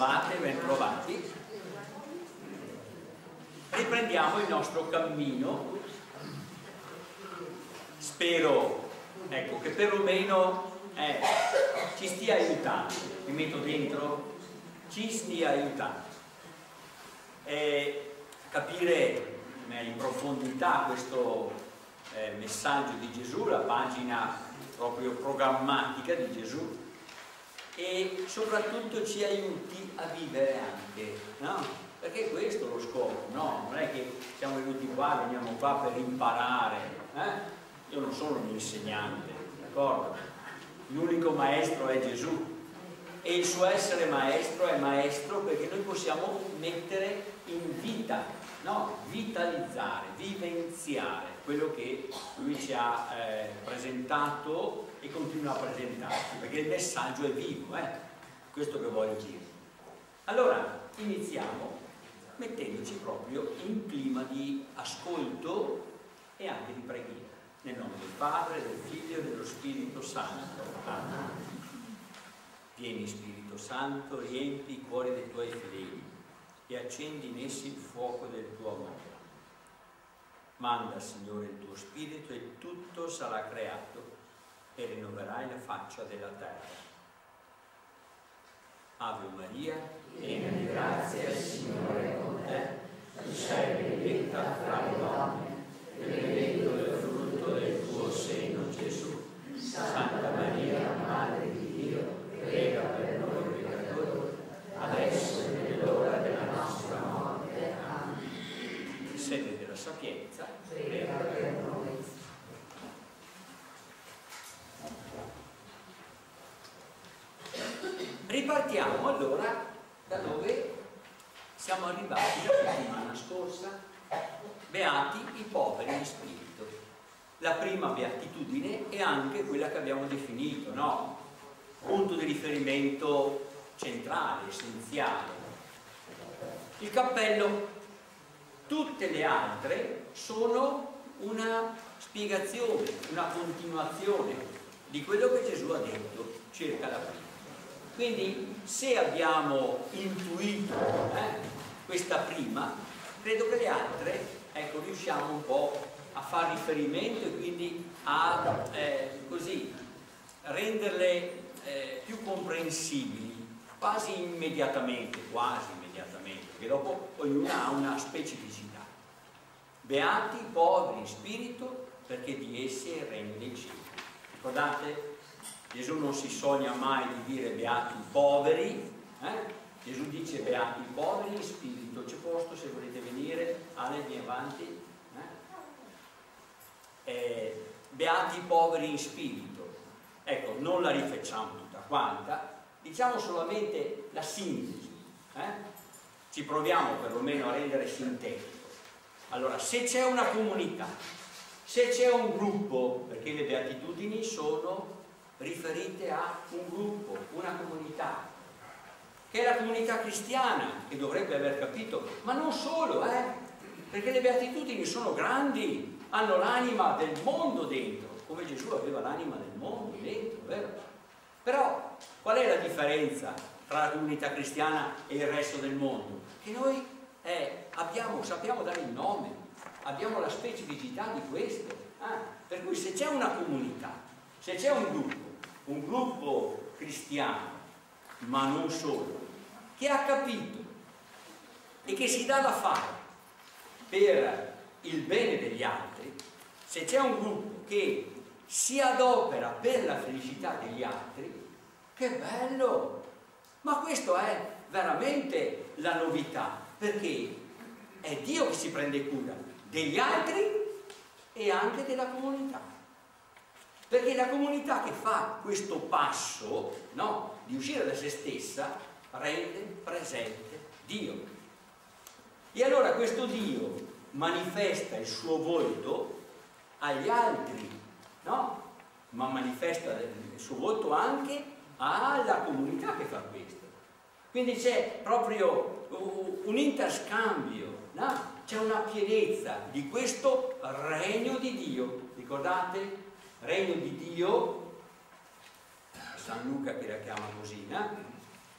trovate, ben trovati. Riprendiamo il nostro cammino. Spero, ecco, che perlomeno ci stia aiutando. Mi metto dentro, ci stia aiutando. Capire in profondità questo messaggio di Gesù, la pagina proprio programmatica di Gesù, e soprattutto ci aiuti a vivere anche, no? Perché questo è lo scopo, no? Non è che siamo venuti qua, veniamo qua per imparare, Io non sono un insegnante, d'accordo? L'unico maestro è Gesù, e il suo essere maestro è maestro perché noi possiamo mettere in vita, no? Vitalizzare, vivenziare quello che lui ci ha presentato e continua a presentarci, perché il messaggio è vivo, questo che voglio dire. Allora iniziamo mettendoci proprio in clima di ascolto e anche di preghiera, nel nome del Padre, del Figlio e dello Spirito Santo. Amen. Vieni Spirito Santo, riempi i cuori dei tuoi fedeli e accendi in essi il fuoco del tuo amore. Manda, Signore, il tuo Spirito e tutto sarà creato e rinnoverai la faccia della terra. Ave Maria, piena di grazia, il Signore è con te. Tu sei benedetta fra le donne, e benedetto è il frutto del tuo seno, Gesù. Santa Maria, Madre di Dio, prega per noi peccatori, adesso e nell'ora della nostra morte. Amen. Sede della sapienza, prega per noi. Ripartiamo allora da dove siamo arrivati la settimana scorsa. Beati i poveri in spirito. La prima beatitudine è anche quella che abbiamo definito, no? Punto di riferimento centrale, essenziale. Il cappello. Tutte le altre sono una spiegazione, una continuazione di quello che Gesù ha detto circa la prima. Quindi se abbiamo intuito questa prima, credo che le altre, ecco, riusciamo un po' a far riferimento e quindi a così renderle più comprensibili quasi immediatamente, perché dopo ognuna ha una specificità. Beati i poveri in spirito, perché di essi è il regno dei cieli. Ricordate? Gesù non si sogna mai di dire beati i poveri, Gesù dice beati i poveri in spirito. C'è posto se volete venire, Ale, vieni avanti. Beati i poveri in spirito. Ecco, non la rifacciamo tutta quanta, diciamo solamente la sintesi, ci proviamo perlomeno a rendere sintetico. Allora, se c'è una comunità, se c'è un gruppo, perché le beatitudini sono riferite a un gruppo, una comunità, che è la comunità cristiana, che dovrebbe aver capito, ma non solo, perché le beatitudini sono grandi, hanno l'anima del mondo dentro, come Gesù aveva l'anima del mondo dentro, vero? Però qual è la differenza tra la comunità cristiana e il resto del mondo? Che noi sappiamo dare il nome, abbiamo la specificità di questo, per cui se c'è una comunità, se c'è un gruppo cristiano, ma non solo, che ha capito e che si dà da fare per il bene degli altri, se c'è un gruppo che si adopera per la felicità degli altri, che bello! Ma questo è veramente la novità, perché è Dio che si prende cura degli altri e anche della comunità. Perché la comunità che fa questo passo, no, di uscire da se stessa, rende presente Dio. E allora questo Dio manifesta il suo volto agli altri, no? Ma manifesta il suo volto anche alla comunità che fa questo. Quindi c'è proprio un interscambio, no? C'è una pienezza di questo regno di Dio. Ricordate? Regno di Dio, San Luca che la chiama così,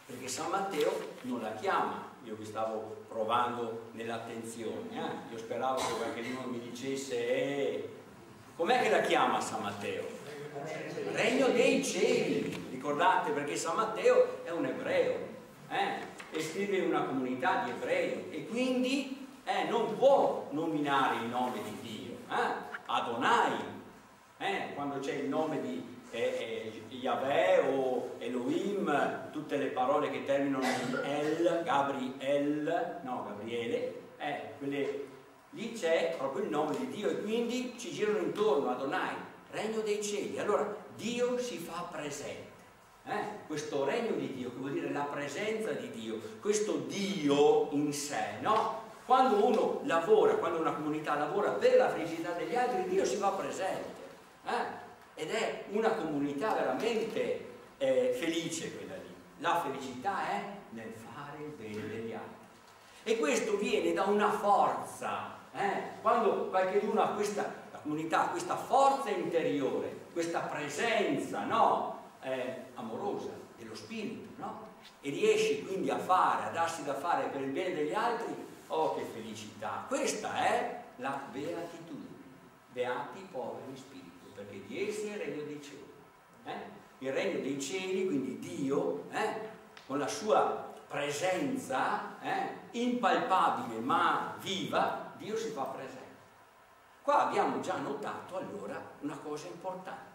perché San Matteo non la chiama. Io vi stavo provando nell'attenzione, io speravo che qualcuno mi dicesse com'è che la chiama San Matteo? Regno dei cieli, ricordate, perché San Matteo è un ebreo, e scrive in una comunità di ebrei, e quindi non può nominare il nome di Dio, Adonai, quando c'è il nome di Yahweh o Elohim, tutte le parole che terminano in El, Gabriele, quelle, lì c'è proprio il nome di Dio, e quindi ci girano intorno. Adonai, regno dei cieli. Allora Dio si fa presente, questo regno di Dio, che vuol dire la presenza di Dio, questo Dio in sé, no? Quando uno lavora, quando una comunità lavora per la felicità degli altri, Dio si fa presente, ed è una comunità veramente felice quella lì. La felicità è nel fare il bene degli altri, e questo viene da una forza, quando qualcuno ha la comunità ha questa forza interiore, questa presenza, no? Amorosa dello spirito, no? E riesci quindi a fare, a darsi da fare per il bene degli altri. Oh, che felicità! Questa è la beatitudine. Beati i poveri in spirito, perché di essi è il regno dei cieli. Il regno dei cieli, quindi Dio, con la sua presenza impalpabile ma viva, Dio si fa presente. Qua abbiamo già notato allora una cosa importante,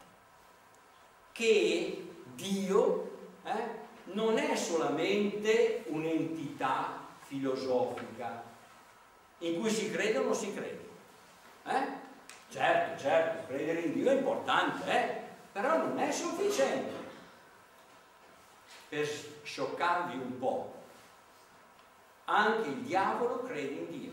che Dio non è solamente un'entità filosofica in cui si crede o non si crede. Certo, credere in Dio è importante, però non è sufficiente. Per scioccarvi un po', anche il diavolo crede in Dio.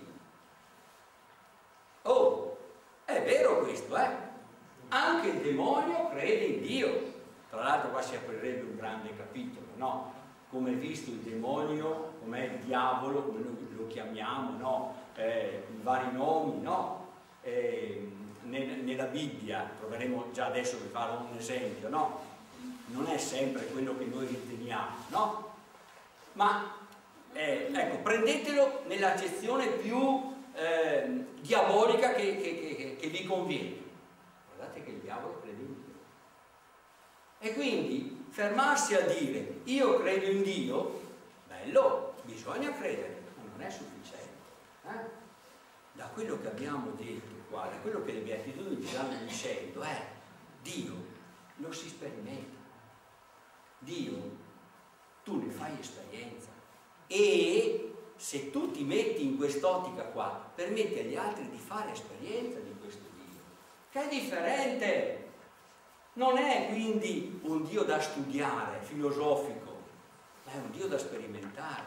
Oh, è vero questo, Anche il demonio crede in Dio. Tra l'altro qua si aprirebbe un grande capitolo, no? Come è visto il demonio, com'è il diavolo, come noi lo chiamiamo, no? I vari nomi, no? Nella Bibbia, proveremo già adesso per fare un esempio, no? Non è sempre quello che noi riteniamo, no? Ma ecco, prendetelo nell'accezione più diabolica che vi conviene. Guardate che il diavolo crede in Dio. E quindi fermarsi a dire io credo in Dio, bello, bisogna credere, ma non è sufficiente. Da quello che abbiamo detto qua, da quello che le beatitudini ci stanno dicendo, Dio lo si sperimenta. Dio, tu ne fai esperienza, e se tu ti metti in quest'ottica qua, permetti agli altri di fare esperienza di questo Dio, che è differente. Non è quindi un Dio da studiare, filosofico, ma è un Dio da sperimentare.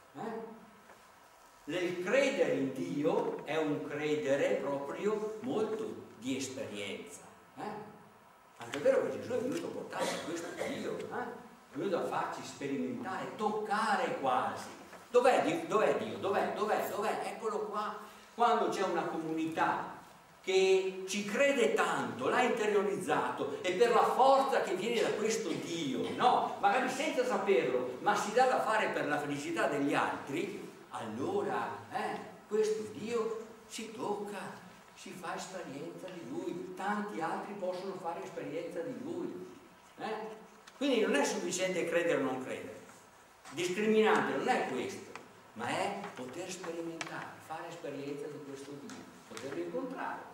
Nel credere in Dio è un credere proprio molto di esperienza. Anche è vero che Gesù è venuto a portare a questo Dio, è venuto a farci sperimentare, toccare quasi. Dov'è Dio? Dov'è? Eccolo qua. Quando c'è una comunità che ci crede tanto, l'ha interiorizzato, e per la forza che viene da questo Dio, no? Magari senza saperlo, ma si dà da fare per la felicità degli altri, allora questo Dio si tocca, si fa esperienza di Lui, tanti altri possono fare esperienza di Lui. Quindi non è sufficiente credere o non credere, discriminante non è questo, ma è poter sperimentare, fare esperienza di questo Dio, poterlo incontrare.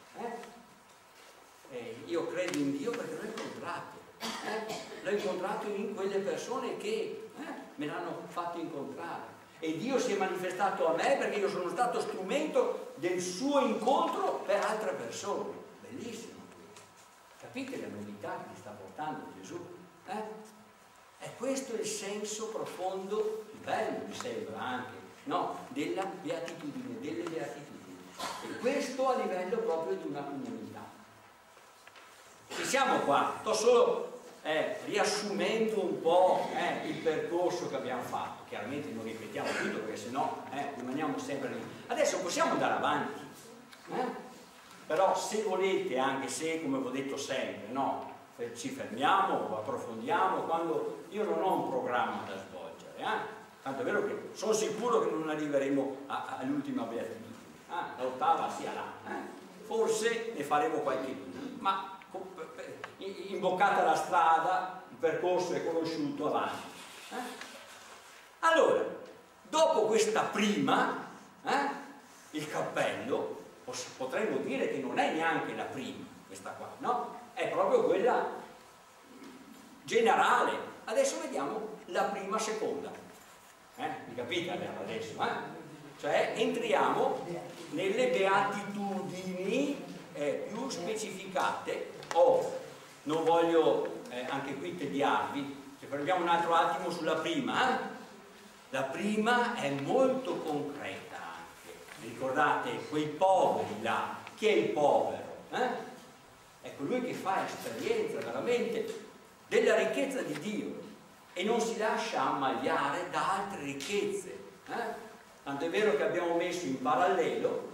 Io credo in Dio perché l'ho incontrato in quelle persone che me l'hanno fatto incontrare, e Dio si è manifestato a me perché io sono stato strumento del suo incontro per altre persone. Bellissimo questo. Capite la novità che ti sta portando Gesù? E questo è il senso profondo, bello mi sembra anche, no? Della beatitudine, delle beatitudini. E questo a livello proprio di una comunità. Ci siamo qua, sto solo riassumendo un po' il percorso che abbiamo fatto. Chiaramente non ripetiamo tutto perché sennò rimaniamo sempre lì. Adesso possiamo andare avanti, però se volete, anche se come vi ho detto sempre, no, ci fermiamo, approfondiamo, quando io non ho un programma da svolgere. Tanto è vero che sono sicuro che non arriveremo all'ultima beatitudine, l'ottava sia là, forse ne faremo qualche, ma imboccata la strada, il percorso è conosciuto, avanti. Allora, dopo questa prima, il cappello, potremmo dire che non è neanche la prima, questa qua, no? È proprio quella generale. Adesso vediamo la prima seconda. Mi capite adesso? Cioè entriamo nelle beatitudini più specificate. Non voglio anche qui tediarvi, se prendiamo un altro attimo sulla prima. La prima è molto concreta anche. Ricordate quei poveri là? Chi è il povero? È colui che fa esperienza veramente della ricchezza di Dio e non si lascia ammaliare da altre ricchezze. Tanto è vero che abbiamo messo in parallelo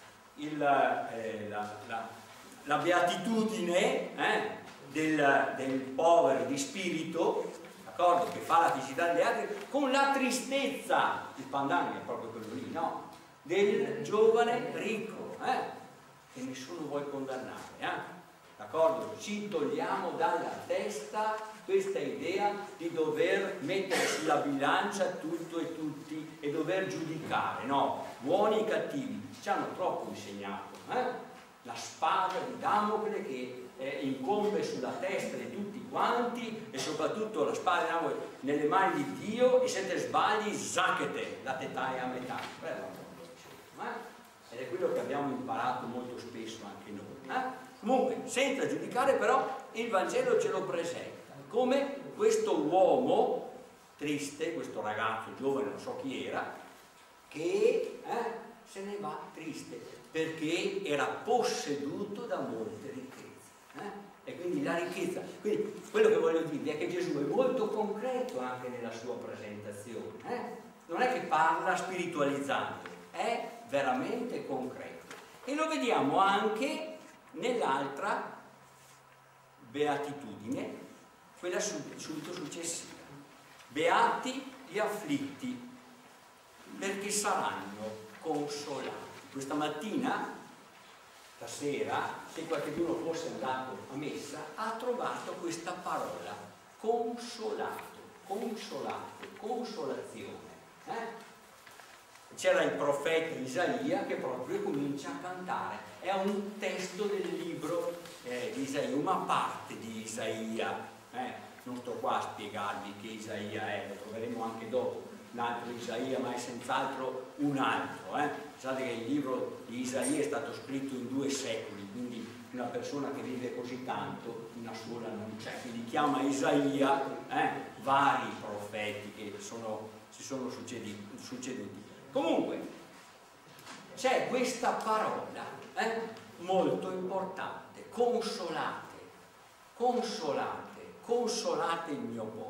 la beatitudine del povero di spirito, d'accordo, che fa la felicità degli altri, con la tristezza, il pandan è proprio quello lì, no? Del giovane ricco, che nessuno vuole condannare, d'accordo? Ci togliamo dalla testa questa idea di dover mettere sulla bilancia tutto e tutti e dover giudicare, no? Buoni e cattivi, ci hanno troppo insegnato, la spada di Damocle che incombe sulla testa di tutti quanti e soprattutto la spada di Damocle nelle mani di Dio, e se te sbagli zacchete, la tetai a metà. Ed è quello che abbiamo imparato molto spesso anche noi. Comunque, senza giudicare, però, il Vangelo ce lo presenta come questo uomo triste, questo ragazzo giovane, non so chi era, che se ne va triste perché era posseduto da molte ricchezze. E quindi la ricchezza, quindi quello che voglio dirvi è che Gesù è molto concreto anche nella sua presentazione, non è che parla spiritualizzando, è veramente concreto, e lo vediamo anche nell'altra beatitudine, quella subito successiva. Beati gli afflitti, perché saranno consolati. Questa mattina, stasera, se qualcuno fosse andato a messa, ha trovato questa parola: consolato, consolato, consolazione. C'era il profeta Isaia che proprio comincia a cantare. È un testo del libro di Isaia, una parte di Isaia. Non sto qua a spiegarvi che Isaia è, lo troveremo anche dopo, un altro Isaia, ma è senz'altro un altro. Pensate che il libro di Isaia è stato scritto in 2 secoli, quindi una persona che vive così tanto, una sola non c'è, quindi chiama Isaia vari profeti che si sono succeduti. Comunque c'è questa parola molto importante: consolate, consolate, consolate il mio popolo.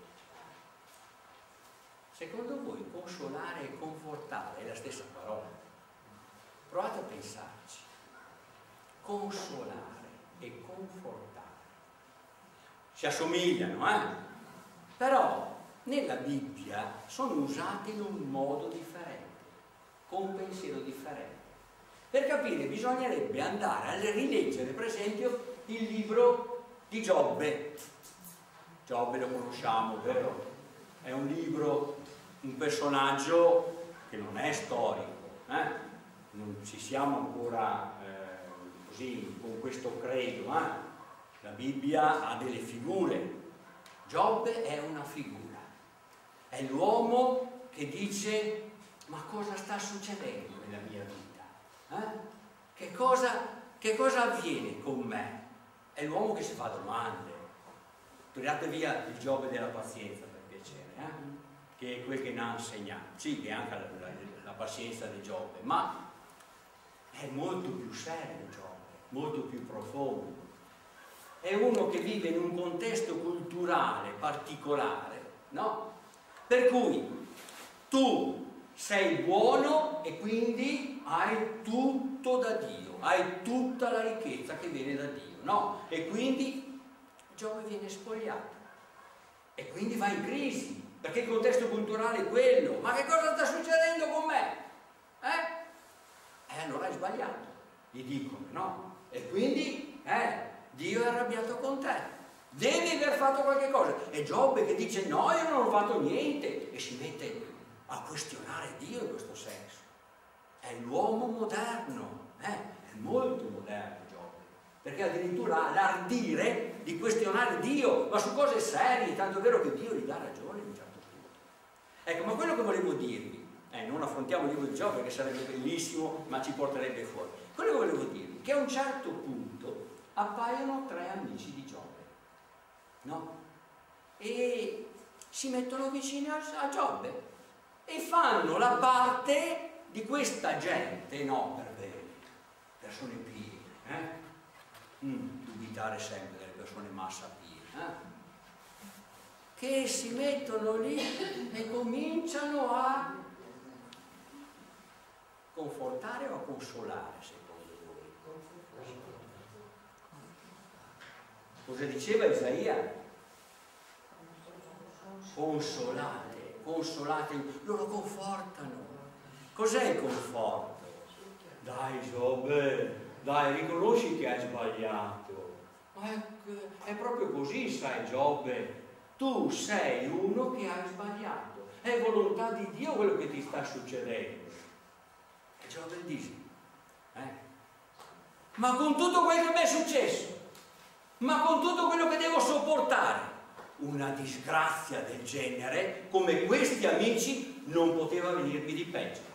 Secondo voi consolare e confortare è la stessa parola? Provate a pensarci. Consolare e confortare si assomigliano, però nella Bibbia sono usate in un modo differente, con un pensiero differente. Per capire bisognerebbe andare a rileggere, per esempio, il libro di Giobbe. Giobbe lo conosciamo, vero? È un libro, un personaggio che non è storico, non ci siamo ancora così con questo credo, la Bibbia ha delle figure. Giobbe è una figura, è l'uomo che dice: ma cosa sta succedendo nella mia vita? Che cosa avviene con me? È l'uomo che si fa domande. Tirate via il Giobbe della pazienza, per piacere, che è quel che ne ha insegnato. Sì, che è anche la pazienza di Giobbe, ma è molto più serio Giobbe, molto più profondo. È uno che vive in un contesto culturale particolare, no? Per cui tu sei buono e quindi hai tutto da Dio, hai tutta la ricchezza che viene da Dio, no? E quindi Giobbe viene spogliato e quindi va in crisi, perché il contesto culturale è quello. Ma che cosa sta succedendo con me? Allora hai sbagliato, gli dicono, no? E quindi Dio è arrabbiato con te, devi aver fatto qualche cosa. E Giobbe che dice no, io non ho fatto niente, e si mette a questionare Dio in questo senso. È l'uomo moderno, è molto moderno Giobbe, perché addirittura ha l'ardire di questionare Dio, ma su cose serie, tanto è vero che Dio gli dà ragione a un certo punto. Ecco, ma quello che volevo dirvi, non affrontiamo il libro di Giobbe, che sarebbe bellissimo, ma ci porterebbe fuori. Quello che volevo dirvi, che a un certo punto appaiono 3 amici di Giobbe, no? E si mettono vicino a Giobbe e fanno la parte di questa gente, no, per bene, persone piene, dubitare sempre delle persone massa piene, che si mettono lì e cominciano a confortare o a consolare, secondo voi? Cosa diceva Isaia? Consolate, consolate, loro confortano. Cos'è il conforto? Dai Giobbe, dai, riconosci che hai sbagliato. Ma è proprio così, sai Giobbe, tu sei uno che hai sbagliato, è volontà di Dio quello che ti sta succedendo. E Giobbe dice, ma con tutto quello che mi è successo, ma con tutto quello che devo sopportare, una disgrazia del genere, come questi amici, non poteva venirmi di peggio.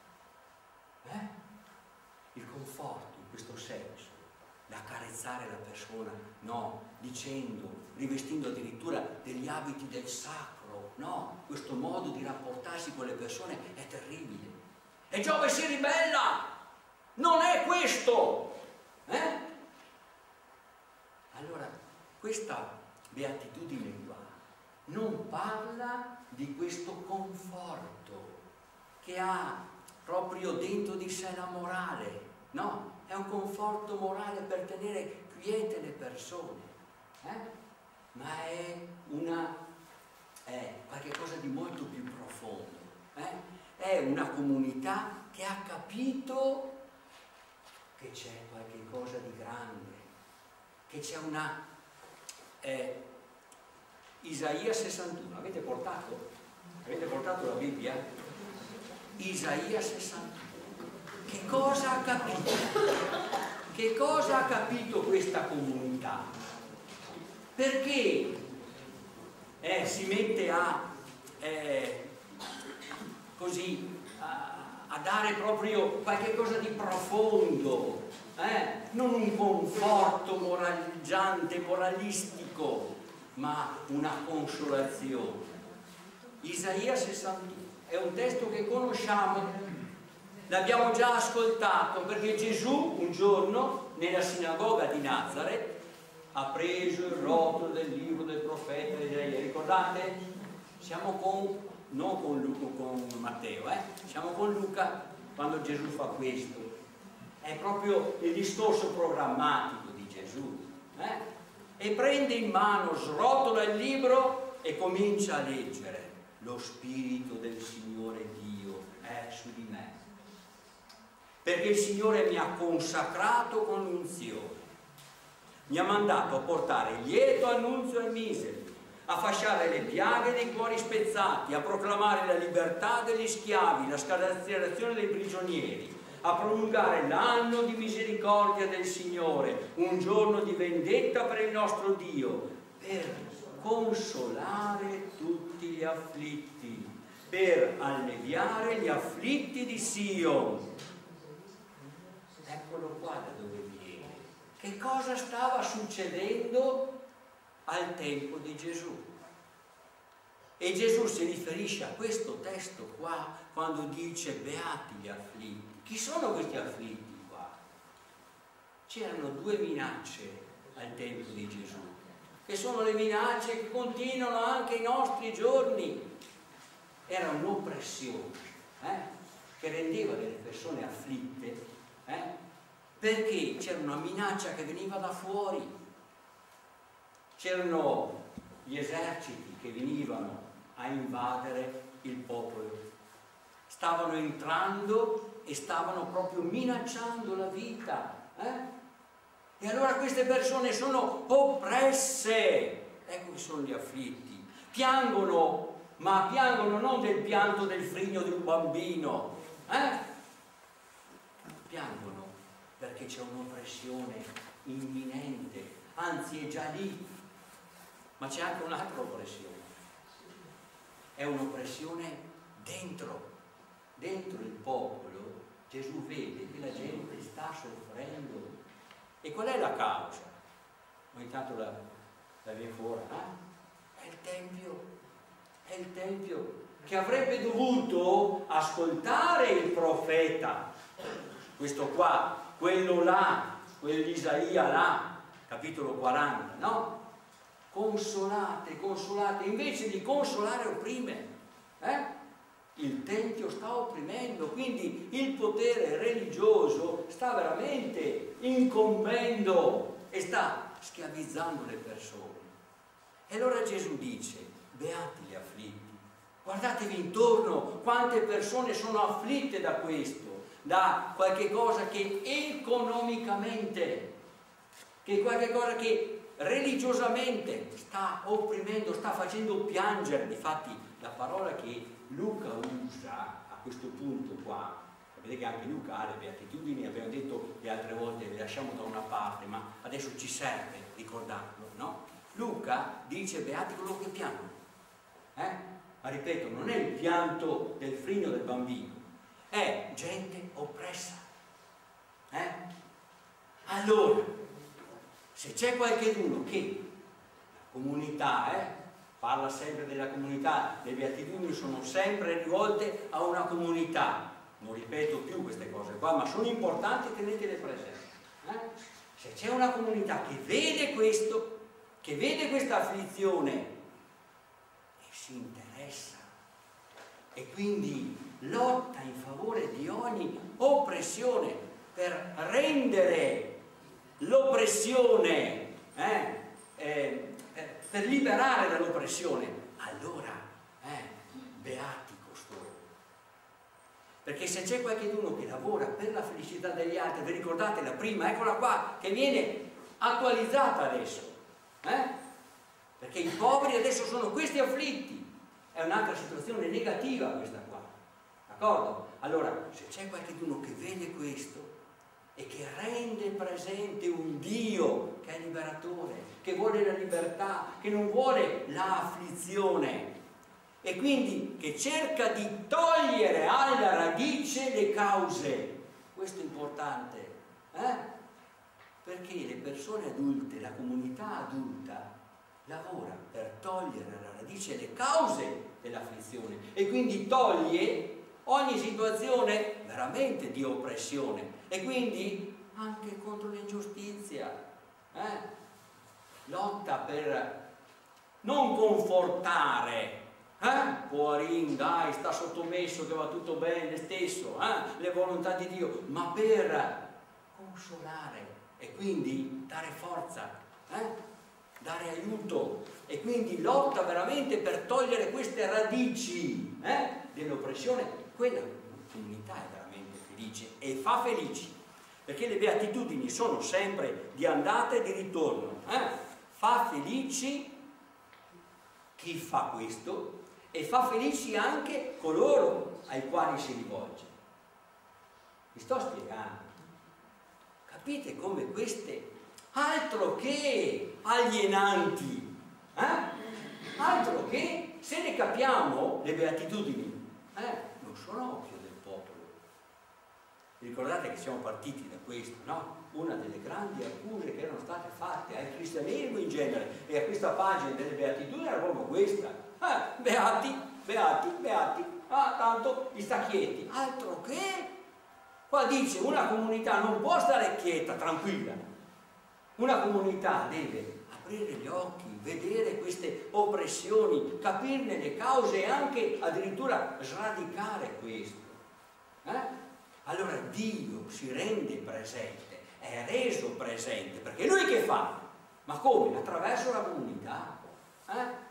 Il conforto in questo senso, l'accarezzare la persona, no, dicendo, rivestendo addirittura degli abiti del sacro, no, questo modo di rapportarsi con le persone è terribile. E Giobbe si ribella, non è questo, Allora, questa beatitudine qua non parla di questo conforto che ha proprio dentro di sé la morale, no, è un conforto morale per tenere quiete le persone, ma è qualche cosa di molto più profondo, è una comunità che ha capito che c'è qualche cosa di grande, che c'è una Isaia 61, avete portato la Bibbia? Isaia 61. Che cosa ha capito? Che cosa ha capito questa comunità? Perché si mette a dare proprio qualche cosa di profondo, non un conforto moralizzante, moralistico, ma una consolazione. Isaia 61 è un testo che conosciamo, l'abbiamo già ascoltato, perché Gesù un giorno nella sinagoga di Nazareth ha preso il rotolo del libro del profeta Isaia, ricordate? Siamo non con Luca, con Matteo, siamo con Luca quando Gesù fa questo. È proprio il discorso programmatico di Gesù, e prende in mano, srotola il libro e comincia a leggere. Lo Spirito del Signore Dio è su di me, perché il Signore mi ha consacrato con l'unzione, mi ha mandato a portare lieto annunzio ai miseri, a fasciare le piaghe dei cuori spezzati, a proclamare la libertà degli schiavi, la scarcerazione dei prigionieri, a prolungare l'anno di misericordia del Signore, un giorno di vendetta per il nostro Dio, per consolare tutti gli afflitti, per alleviare gli afflitti di Sion. Eccolo qua da dove viene. Che cosa stava succedendo al tempo di Gesù? E Gesù si riferisce a questo testo qua quando dice beati gli afflitti. Chi sono questi afflitti qua? C'erano 2 minacce al tempo di Gesù, che sono le minacce che continuano anche ai nostri giorni. Era un'oppressione che rendeva delle persone afflitte, perché c'era una minaccia che veniva da fuori, c'erano gli eserciti che venivano a invadere il popolo. Stavano entrando e stavano proprio minacciando la vita. E allora queste persone sono oppresse. Ecco che sono gli afflitti. Piangono, ma piangono non del pianto del frigno di un bambino. Piangono perché c'è un'oppressione imminente, anzi è già lì. Ma c'è anche un'altra oppressione. È un'oppressione dentro il popolo. Gesù vede che la gente sta soffrendo. E qual è la causa? Ogni tanto la viene fuori, È il Tempio che avrebbe dovuto ascoltare il profeta, questo qua, quello là, quell'Isaia là, capitolo 40, no? Consolate, invece di consolare opprime. Il Tempio sta opprimendo, quindi il potere religioso sta veramente incombendo e sta schiavizzando le persone. E allora Gesù dice: beati gli afflitti. Guardatevi intorno, quante persone sono afflitte da questo, da qualche cosa che economicamente, che qualche cosa che religiosamente sta opprimendo, sta facendo piangere. Difatti la parola che Luca usa a questo punto qua, sapete che anche Luca ha le beatitudini, abbiamo detto le altre volte, le lasciamo da una parte, ma adesso ci serve ricordarlo, no? Luca dice: beati coloro che piangono. Ma ripeto, non è il pianto del frigno del bambino, è gente oppressa. Allora, se c'è qualcuno che la comunità, parla sempre della comunità, le beatitudini sono sempre rivolte a una comunità, non ripeto più queste cose qua, ma sono importanti, tenetele presenti. Se c'è una comunità che vede questo, che vede questa afflizione e si interessa e quindi lotta in favore di ogni oppressione per rendere l'oppressione, per liberare dall'oppressione, allora beati costoro. Perché se c'è qualcuno che lavora per la felicità degli altri, vi ricordate la prima, eccola qua, che viene attualizzata adesso, perché i poveri adesso sono questi afflitti, è un'altra situazione negativa questa qua, d'accordo? Allora, se c'è qualcuno che vede questo e che rende presente un Dio che è liberatore, che vuole la libertà, che non vuole l'afflizione, e quindi che cerca di togliere alla radice le cause, questo è importante, perché le persone adulte, la comunità adulta lavora per togliere alla radice le cause dell'afflizione e quindi toglie ogni situazione veramente di oppressione e quindi anche contro l'ingiustizia, lotta per non confortare, poverino, dai, sta sottomesso che va tutto bene stesso, le volontà di Dio, ma per consolare e quindi dare forza, dare aiuto, e quindi lotta veramente per togliere queste radici dell'oppressione. Quella comunità è veramente felice e fa felici, perché le beatitudini sono sempre di andata e di ritorno. Fa felici chi fa questo e fa felici anche coloro ai quali si rivolge. Vi sto spiegando. Capite come queste, altro che alienanti, altro che, se ne capiamo le beatitudini, non sono a occhio del popolo. Vi ricordate che siamo partiti da questo, no? Una delle grandi accuse che erano state fatte al cristianesimo in genere e a questa pagina delle beatitudini era proprio questa: beati, beati, beati, tanto gli sta quieti. Altro che, qua dice, una comunità non può stare quieta, tranquilla. Una comunità deve aprire gli occhi, vedere queste oppressioni, capirne le cause e anche addirittura sradicare questo. Allora Dio si rende presente, è reso presente, perché lui che fa? Ma come? Attraverso la comunità.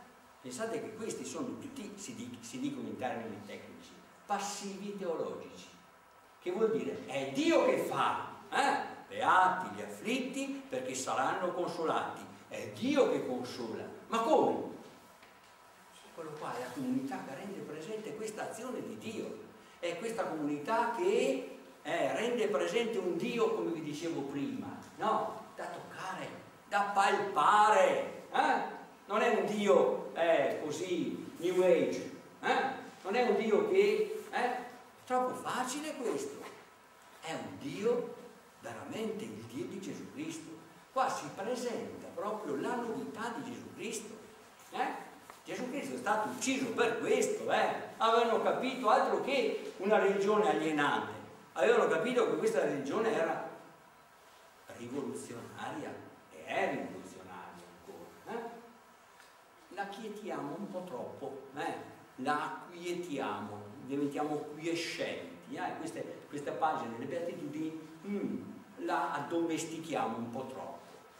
Pensate che questi sono tutti, si dicono in termini tecnici, passivi teologici, che vuol dire è Dio che fa, beati gli afflitti perché saranno consolati, è Dio che consola. Ma come? Quello qua è la comunità che rende presente questa azione di Dio, è questa comunità che rende presente un Dio, come vi dicevo prima, no? Da toccare, da palpare, non è un Dio così New Age, non è un Dio che è troppo facile questo, è un Dio veramente il Dio di Gesù Cristo. Qua si presenta proprio la novità di Gesù Cristo. Gesù Cristo è stato ucciso per questo, avevano capito altro che una religione alienante, avevano capito che questa religione era rivoluzionaria e è rivoluzionaria ancora. La quietiamo un po' troppo, la acquietiamo, diventiamo quiescenti, queste pagine delle Beatitudini la addomestichiamo un po' troppo.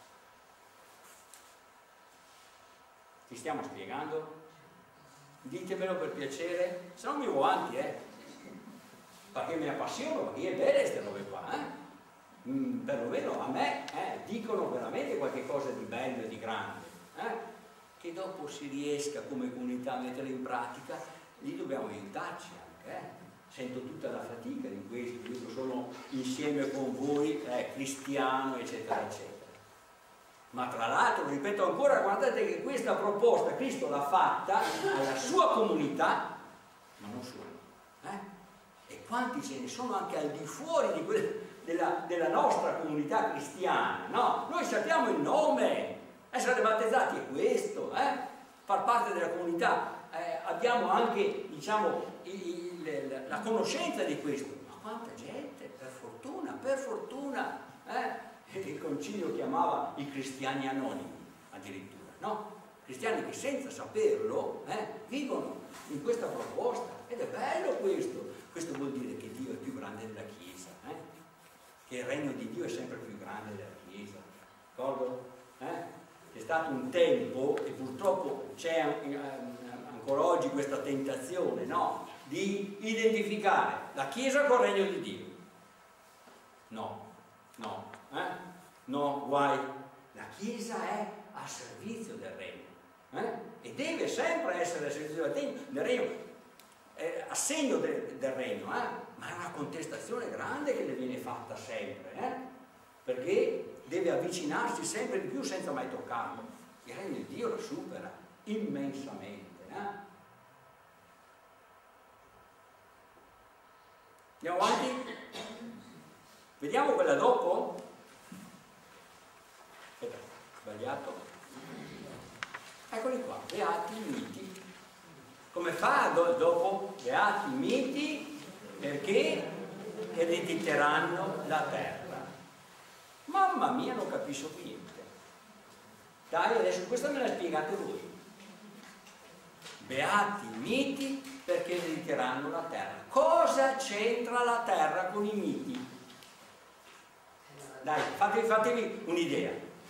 Ti stiamo spiegando? Ditemelo per piacere, se no mi vado avanti, perché mi appassiono, perché è belle queste robe qua, perlomeno a me dicono veramente qualche cosa di bello e di grande, che dopo si riesca come comunità a mettere in pratica, lì dobbiamo aiutarci anche, Sento tutta la fatica di questo, io sono insieme con voi, cristiano, eccetera, eccetera. Ma tra l'altro, ripeto ancora, guardate che questa proposta Cristo l'ha fatta alla sua comunità, ma non solo. E quanti ce ne sono anche al di fuori della nostra comunità cristiana, no? Noi sappiamo il nome, essere battezzati è questo, far parte della comunità, abbiamo anche, diciamo, la conoscenza di questo, ma quanta gente, per fortuna, il concilio chiamava i cristiani anonimi, addirittura, no? Cristiani che senza saperlo vivono in questa proposta, ed è bello questo. Questo vuol dire che Dio è più grande della Chiesa, che il regno di Dio è sempre più grande della Chiesa, d'accordo? C'è stato un tempo, e purtroppo c'è ancora oggi questa tentazione, no? Di identificare la Chiesa col regno di Dio. No, guai. La Chiesa è a servizio del regno, e deve sempre essere a servizio del regno, a segno del regno, ma è una contestazione grande che le viene fatta sempre, perché deve avvicinarsi sempre di più senza mai toccarlo. Il regno di Dio lo supera immensamente. Andiamo avanti? Vediamo quella dopo? Aspetta, sbagliato. Eccoli qua, beati i miti. Come fa dopo? Beati i miti perché erediteranno la terra. Mamma mia, non capisco niente. Dai, adesso questa me la spiegate voi. Beati i miti perché erediteranno la terra. Cosa c'entra la terra con i miti? Dai, fatevi un'idea.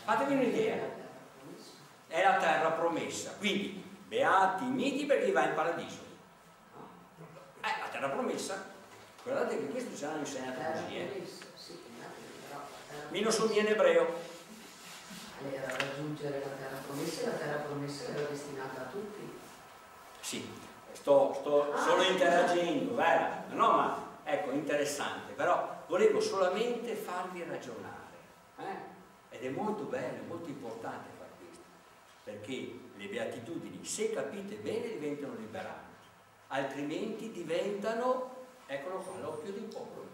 È la terra promessa. Quindi, beati i miti perché va in paradiso. La terra promessa. Guardate che questo ce l'hanno insegnato così, Mi non so in ebreo. Era raggiungere la terra promessa era destinata a tutti. Sì, sto solo interagendo, no, ma ecco, interessante, però volevo solamente farvi ragionare, ed è molto bello, molto importante fare questo, perché le beatitudini, se capite bene, diventano liberanti, altrimenti diventano, eccolo qua, l'occhio di popolo,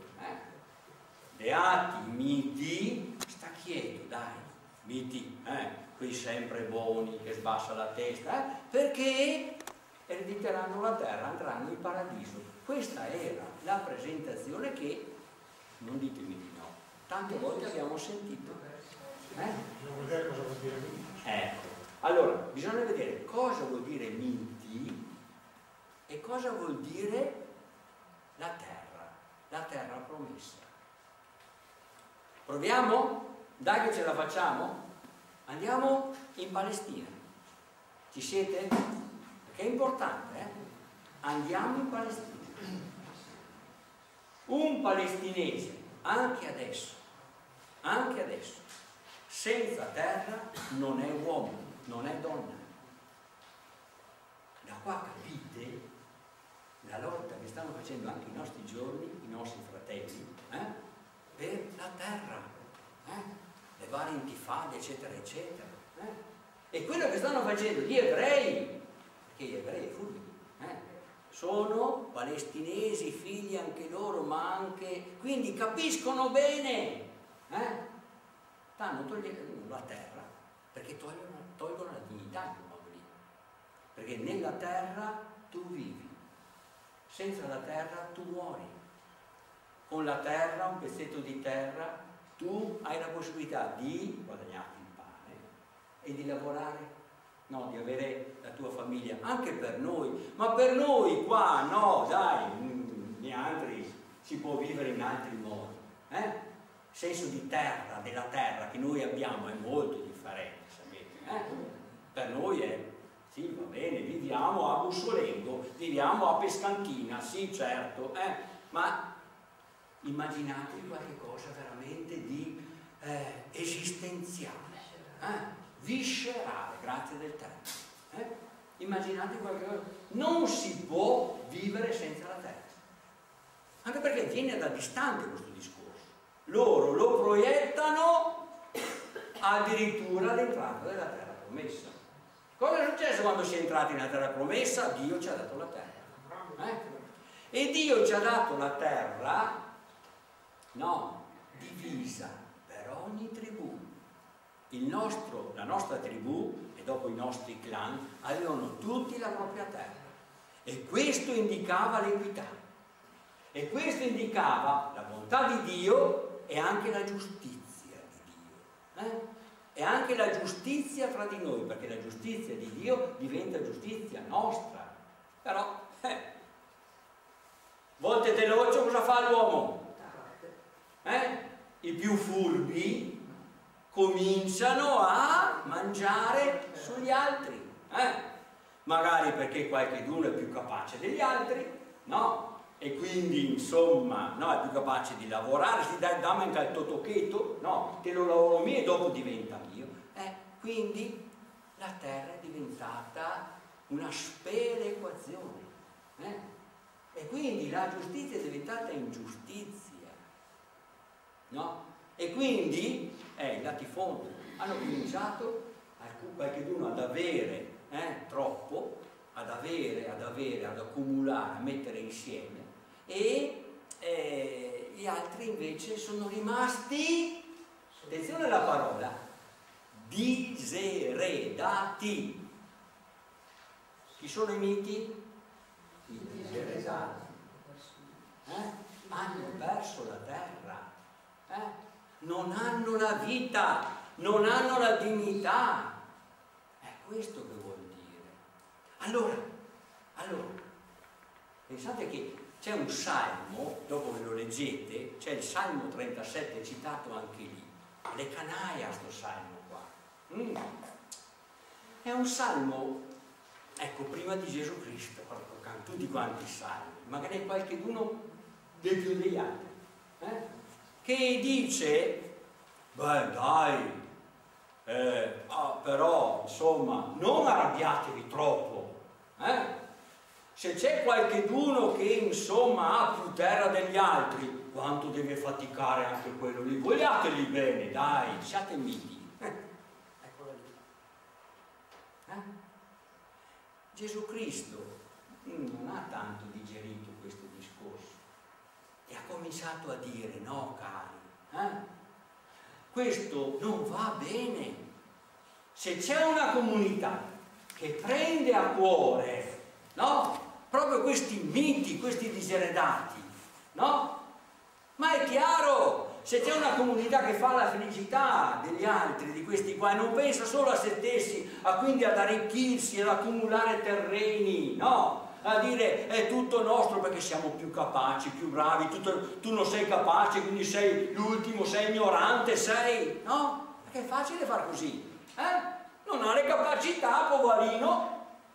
beati miti, sta quieto, dai, miti, quei sempre buoni che sbassa la testa, perché erediteranno la terra, andranno in paradiso. Questa era la presentazione che, non ditemi di no, tante volte abbiamo sentito. Bisogna vedere cosa vuol dire miti. Ecco, allora, bisogna vedere cosa vuol dire miti e cosa vuol dire la terra promessa. Proviamo? Dai che ce la facciamo? Andiamo in Palestina. Ci siete? è importante, andiamo in Palestina. Un palestinese, anche adesso, senza terra non è uomo, non è donna. Da qua capite la lotta che stanno facendo anche i nostri giorni, i nostri fratelli, per la terra, le varie intifade, eccetera, eccetera. E quello che stanno facendo gli ebrei, perché gli ebrei furbi, sono palestinesi, figli anche loro, ma anche, quindi capiscono bene, stanno togliendo la terra, perché tolgono la dignità in quel modo lì, perché nella terra tu vivi, senza la terra tu muori, con la terra, un pezzetto di terra, tu hai la possibilità di guadagnarti il pane e di lavorare, no, di avere la tua famiglia, anche per noi, ma per noi qua no, dai, gli altri si può vivere in altri modi, Il senso di terra, della terra che noi abbiamo è molto differente, sapete, Per noi è, sì, va bene, viviamo a Bussolengo, viviamo a Pescantina, sì, certo, ma immaginatevi qualche cosa veramente di esistenziale, viscerale, grazie del termine. Immaginate qualche cosa. Non si può vivere senza la terra, anche perché viene da distante questo discorso. Loro lo proiettano addirittura all'entrata della terra promessa. Cosa è successo quando si è entrati nella terra promessa? Dio ci ha dato la terra. E Dio ci ha dato la terra, no, divisa per ogni tribù. La nostra tribù e dopo i nostri clan avevano tutti la propria terra, e questo indicava l'equità, e questo indicava la bontà di Dio e anche la giustizia di Dio, e anche la giustizia tra di noi, perché la giustizia di Dio diventa giustizia nostra. Però volte telocio, cosa fa l'uomo? I più furbi cominciano a mangiare sugli altri, magari perché qualcuno è più capace degli altri, no? E quindi insomma, no, è più capace di lavorare, si dà manca il totocheto, no, te lo lavoro mio e dopo diventa mio. Quindi la terra è diventata una sperequazione, e quindi la giustizia è diventata ingiustizia, no? E quindi i latifondi hanno cominciato, qualcuno ad avere troppo, ad accumulare, a mettere insieme, e gli altri invece sono rimasti, attenzione alla parola, diseredati. Chi sono i miti? I diseredati. Hanno perso la terra. Non hanno la vita, non hanno la dignità. È questo che vuol dire. Allora, pensate che c'è un salmo, dopo ve lo leggete, c'è il Salmo 37 citato anche lì. Le canaia sto salmo qua. È un salmo, ecco, prima di Gesù Cristo, tutti quanti i salmi, magari qualcuno dei più degli altri, che dice, beh dai, però insomma non arrabbiatevi troppo, se c'è qualcuno che insomma ha più terra degli altri, quanto deve faticare anche quello lì, vogliateli bene, dai, siate miti. Eccola lì. Gesù Cristo non ha tanto digerito questo discorso e ha cominciato a dire, no cari, questo non va bene. Se c'è una comunità che prende a cuore, no, proprio questi miti, questi diseredati, no? Ma è chiaro, se c'è una comunità che fa la felicità degli altri, di questi qua, e non pensa solo a se stessi, quindi ad arricchirsi, ad accumulare terreni, no? A dire è tutto nostro perché siamo più capaci, più bravi, tu non sei capace, quindi sei l'ultimo, sei ignorante, sei, no? Perché è facile far così, non ha le capacità, poverino.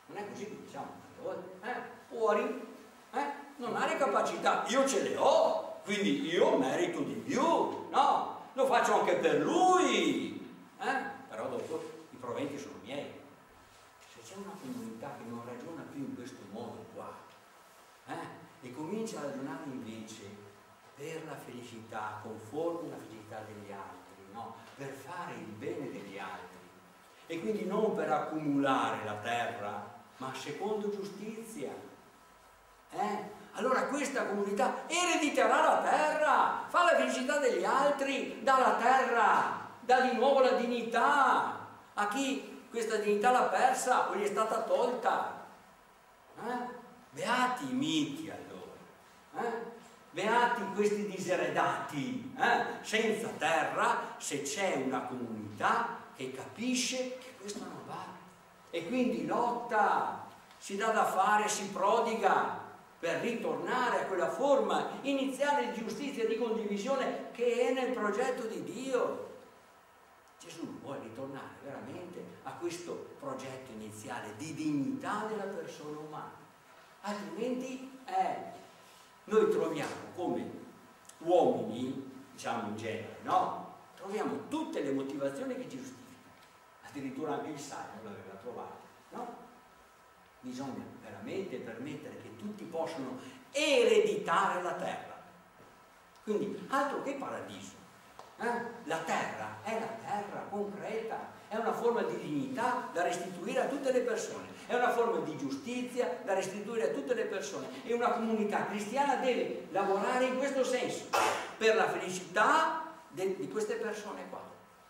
Non è così che diciamo tante volte. Fuori non ha le capacità, io ce le ho, quindi io merito di più, no? Lo faccio anche per lui, però dopo i proventi sono miei. Se c'è una comunità che non ragiona più in questo modo qua, e comincia a ragionare invece per la felicità, conforme alla felicità degli altri, no? Per fare il bene degli altri, e quindi non per accumulare la terra, ma secondo giustizia, allora questa comunità erediterà la terra, fa la felicità degli altri, dà la terra, dà di nuovo la dignità a chi questa dignità l'ha persa o gli è stata tolta. Beati i miti allora, beati questi diseredati, senza terra, se c'è una comunità che capisce che questo non va e quindi lotta, si dà da fare, si prodiga per ritornare a quella forma iniziale di giustizia e di condivisione che è nel progetto di Dio. Gesù vuole ritornare veramente a questo progetto iniziale di dignità della persona umana, altrimenti noi troviamo come uomini, diciamo in genere, no? Troviamo tutte le motivazioni che ci giustificano, addirittura anche il Salmo l'aveva trovato, no? Bisogna veramente permettere che tutti possano ereditare la terra, quindi altro che paradiso. La terra è la terra concreta, è una forma di dignità da restituire a tutte le persone, è una forma di giustizia da restituire a tutte le persone, e una comunità cristiana deve lavorare in questo senso per la felicità di queste persone qua.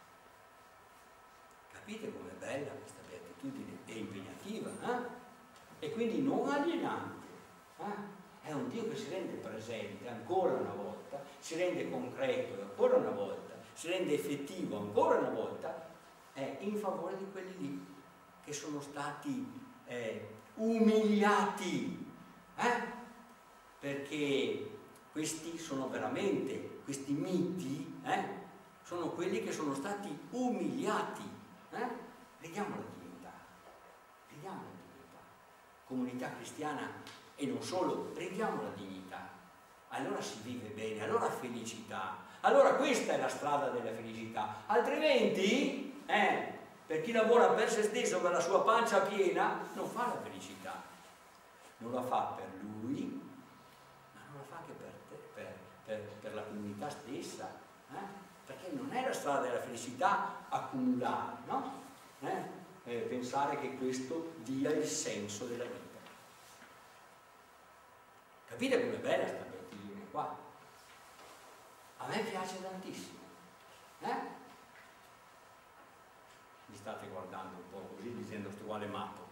Capite com'è bella questa beatitudine? È impegnativa, e quindi non alienante. È un Dio che si rende presente ancora una volta, si rende concreto ancora una volta, si rende effettivo ancora una volta, in favore di quelli lì che sono stati umiliati, perché questi sono veramente, questi miti, sono quelli che sono stati umiliati. Vediamo la dignità, vediamo la dignità. Comunità cristiana e non solo, prendiamo la dignità, allora si vive bene, allora felicità, allora questa è la strada della felicità, altrimenti per chi lavora per se stesso, per la sua pancia piena, non fa la felicità, non la fa per lui, ma non la fa anche per te, per la comunità stessa, perché non è la strada della felicità accumulare, no? Pensare che questo dia il senso della vita. Capite com'è bella questa beatitudine qua? A me piace tantissimo. Mi state guardando un po' così dicendo sto quale matto.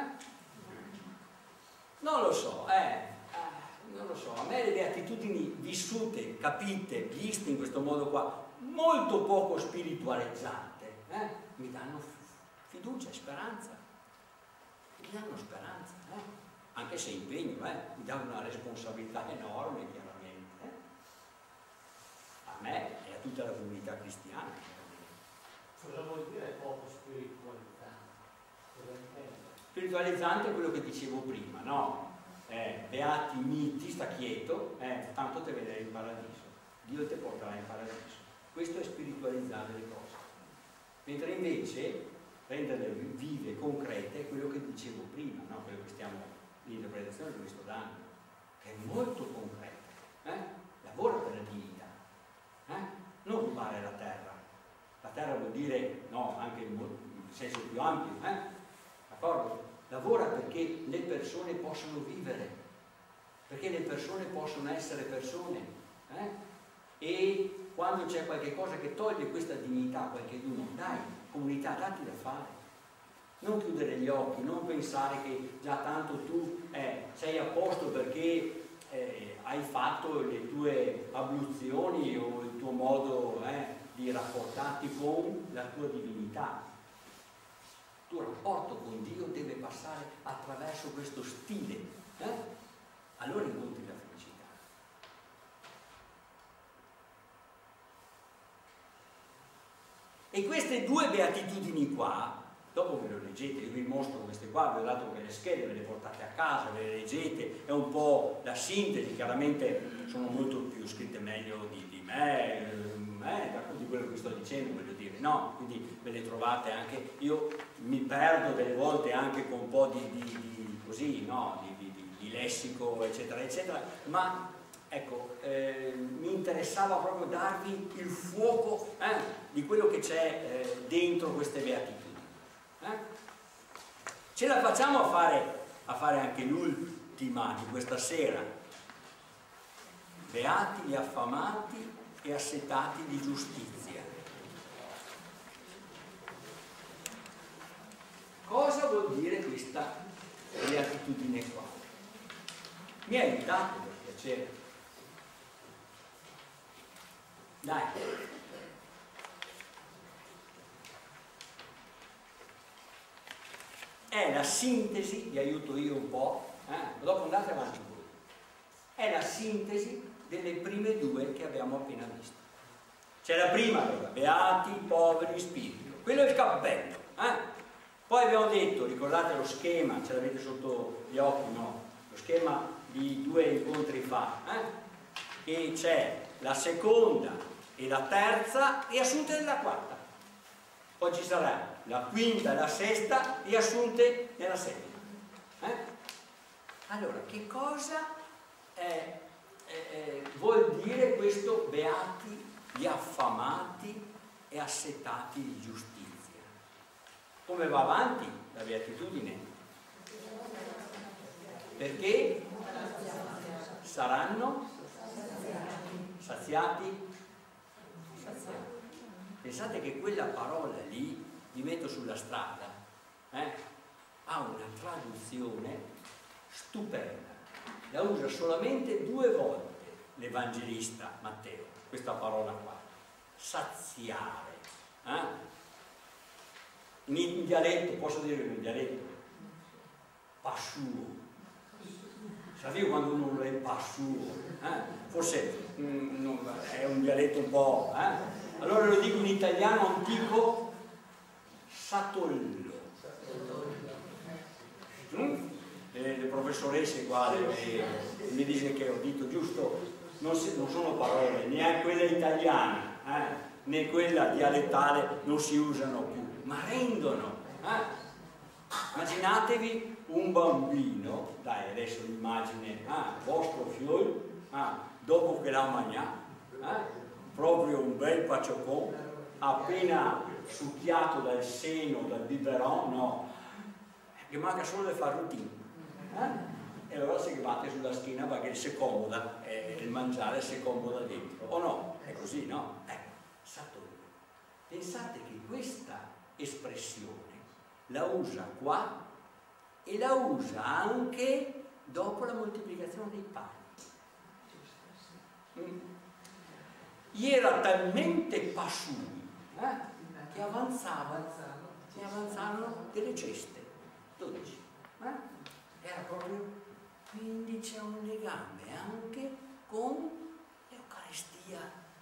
Non lo so, non lo so. A me le beatitudini vissute, capite, viste in questo modo qua, molto poco spiritualizzate, mi danno fiducia e speranza. Mi danno speranza, anche se impegno, mi dà una responsabilità enorme, chiaramente, a me e a tutta la comunità cristiana. Cosa vuol dire poco spiritualizzante? Cosa intende? Spiritualizzante è quello che dicevo prima, no? Beati miti, sta quieto, tanto te vedrai in paradiso, Dio ti porterà in paradiso. Questo è spiritualizzare le cose, mentre invece renderle vive, concrete, è quello che dicevo prima, no? Quello che stiamo, l'interpretazione che vi sto dando, che è molto concreta, lavora per la dignità, non rubare la terra vuol dire, no, anche in senso più ampio, d'accordo? Lavora perché le persone possano vivere, perché le persone possono essere persone, e quando c'è qualche cosa che toglie questa dignità a qualcheduno, dai, comunità, datti da fare. Non chiudere gli occhi, non pensare che già tanto tu sei a posto perché hai fatto le tue abluzioni o il tuo modo di rapportarti con la tua divinità. Il tuo rapporto con Dio deve passare attraverso questo stile, allora incontri la felicità. E queste due beatitudini qua dopo ve lo leggete, io vi mostro queste qua, vi ho dato quelle schede, ve le portate a casa, ve le leggete, è un po' la sintesi, chiaramente sono molto più scritte meglio di me, di quello che sto dicendo, voglio dire, no? Quindi ve le trovate anche, io mi perdo delle volte anche con un po' così, no? Di lessico, eccetera, eccetera, ma ecco, mi interessava proprio darvi il fuoco di quello che c'è dentro queste beatitudini. Ce la facciamo a fare anche l'ultima di questa sera. Beati gli affamati e assetati di giustizia. Cosa vuol dire questa beatitudine qua? Mi aiutate per piacere? Dai. È la sintesi, vi aiuto io un po', dopo andate avanti voi. È la sintesi delle prime due che abbiamo appena visto. C'è la prima, allora, beati i poveri in spirito. Quello è il cappello. Poi abbiamo detto, ricordate lo schema, ce l'avete sotto gli occhi, no? Lo schema di 2 incontri fa, che c'è la seconda e la terza riassunte nella quarta. Poi ci sarà la quinta e la sesta riassunte nella settima. Allora, che cosa vuol dire questo beati gli affamati e assetati di giustizia? Come va avanti la beatitudine? Perché saranno saziati? Pensate che quella parola lì, vi metto sulla strada, ha una traduzione stupenda. La usa solamente 2 volte l'Evangelista Matteo, questa parola qua, saziare. In dialetto, posso dire in dialetto? Passuo. Sapete quando uno è passuo? Forse è un dialetto un po'... Allora lo dico in italiano antico, satollo. Le professoresse qua mi dicono che ho detto giusto, non sono parole, neanche quella italiana, né quella dialettale non si usano più, ma rendono. Immaginatevi un bambino, dai adesso l'immagine, vostro figlio, dopo che l'ha mangiato, proprio un bel paciocon, appena succhiato dal seno, dal biberon, no, che manca solo di fare routine. E allora si batte sulla schiena perché si comoda, il mangiare si comoda dentro, o no? È così, no? Ecco, satollo. Pensate che questa espressione la usa qua e la usa anche dopo la moltiplicazione dei pani. Era talmente pasciui che avanzavano delle ceste, 12. Era proprio, quindi c'è un legame anche con l'Eucaristia.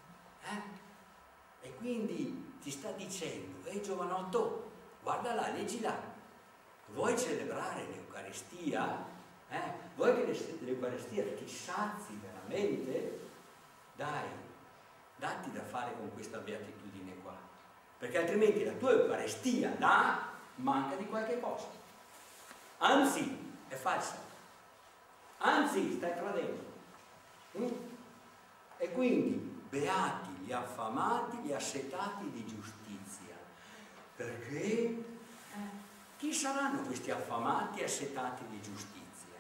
E quindi ti sta dicendo, giovanotto, guarda là, leggi là, vuoi celebrare l'Eucaristia? Vuoi che l'Eucaristia ti sazi veramente? Dai, datti da fare con questa beatitudine qua, perché altrimenti la tua Eucaristia là manca di qualche cosa, anzi è falsa, anzi stai tradendo. E quindi beati gli affamati, gli assetati di giustizia, perché chi saranno questi affamati e assetati di giustizia?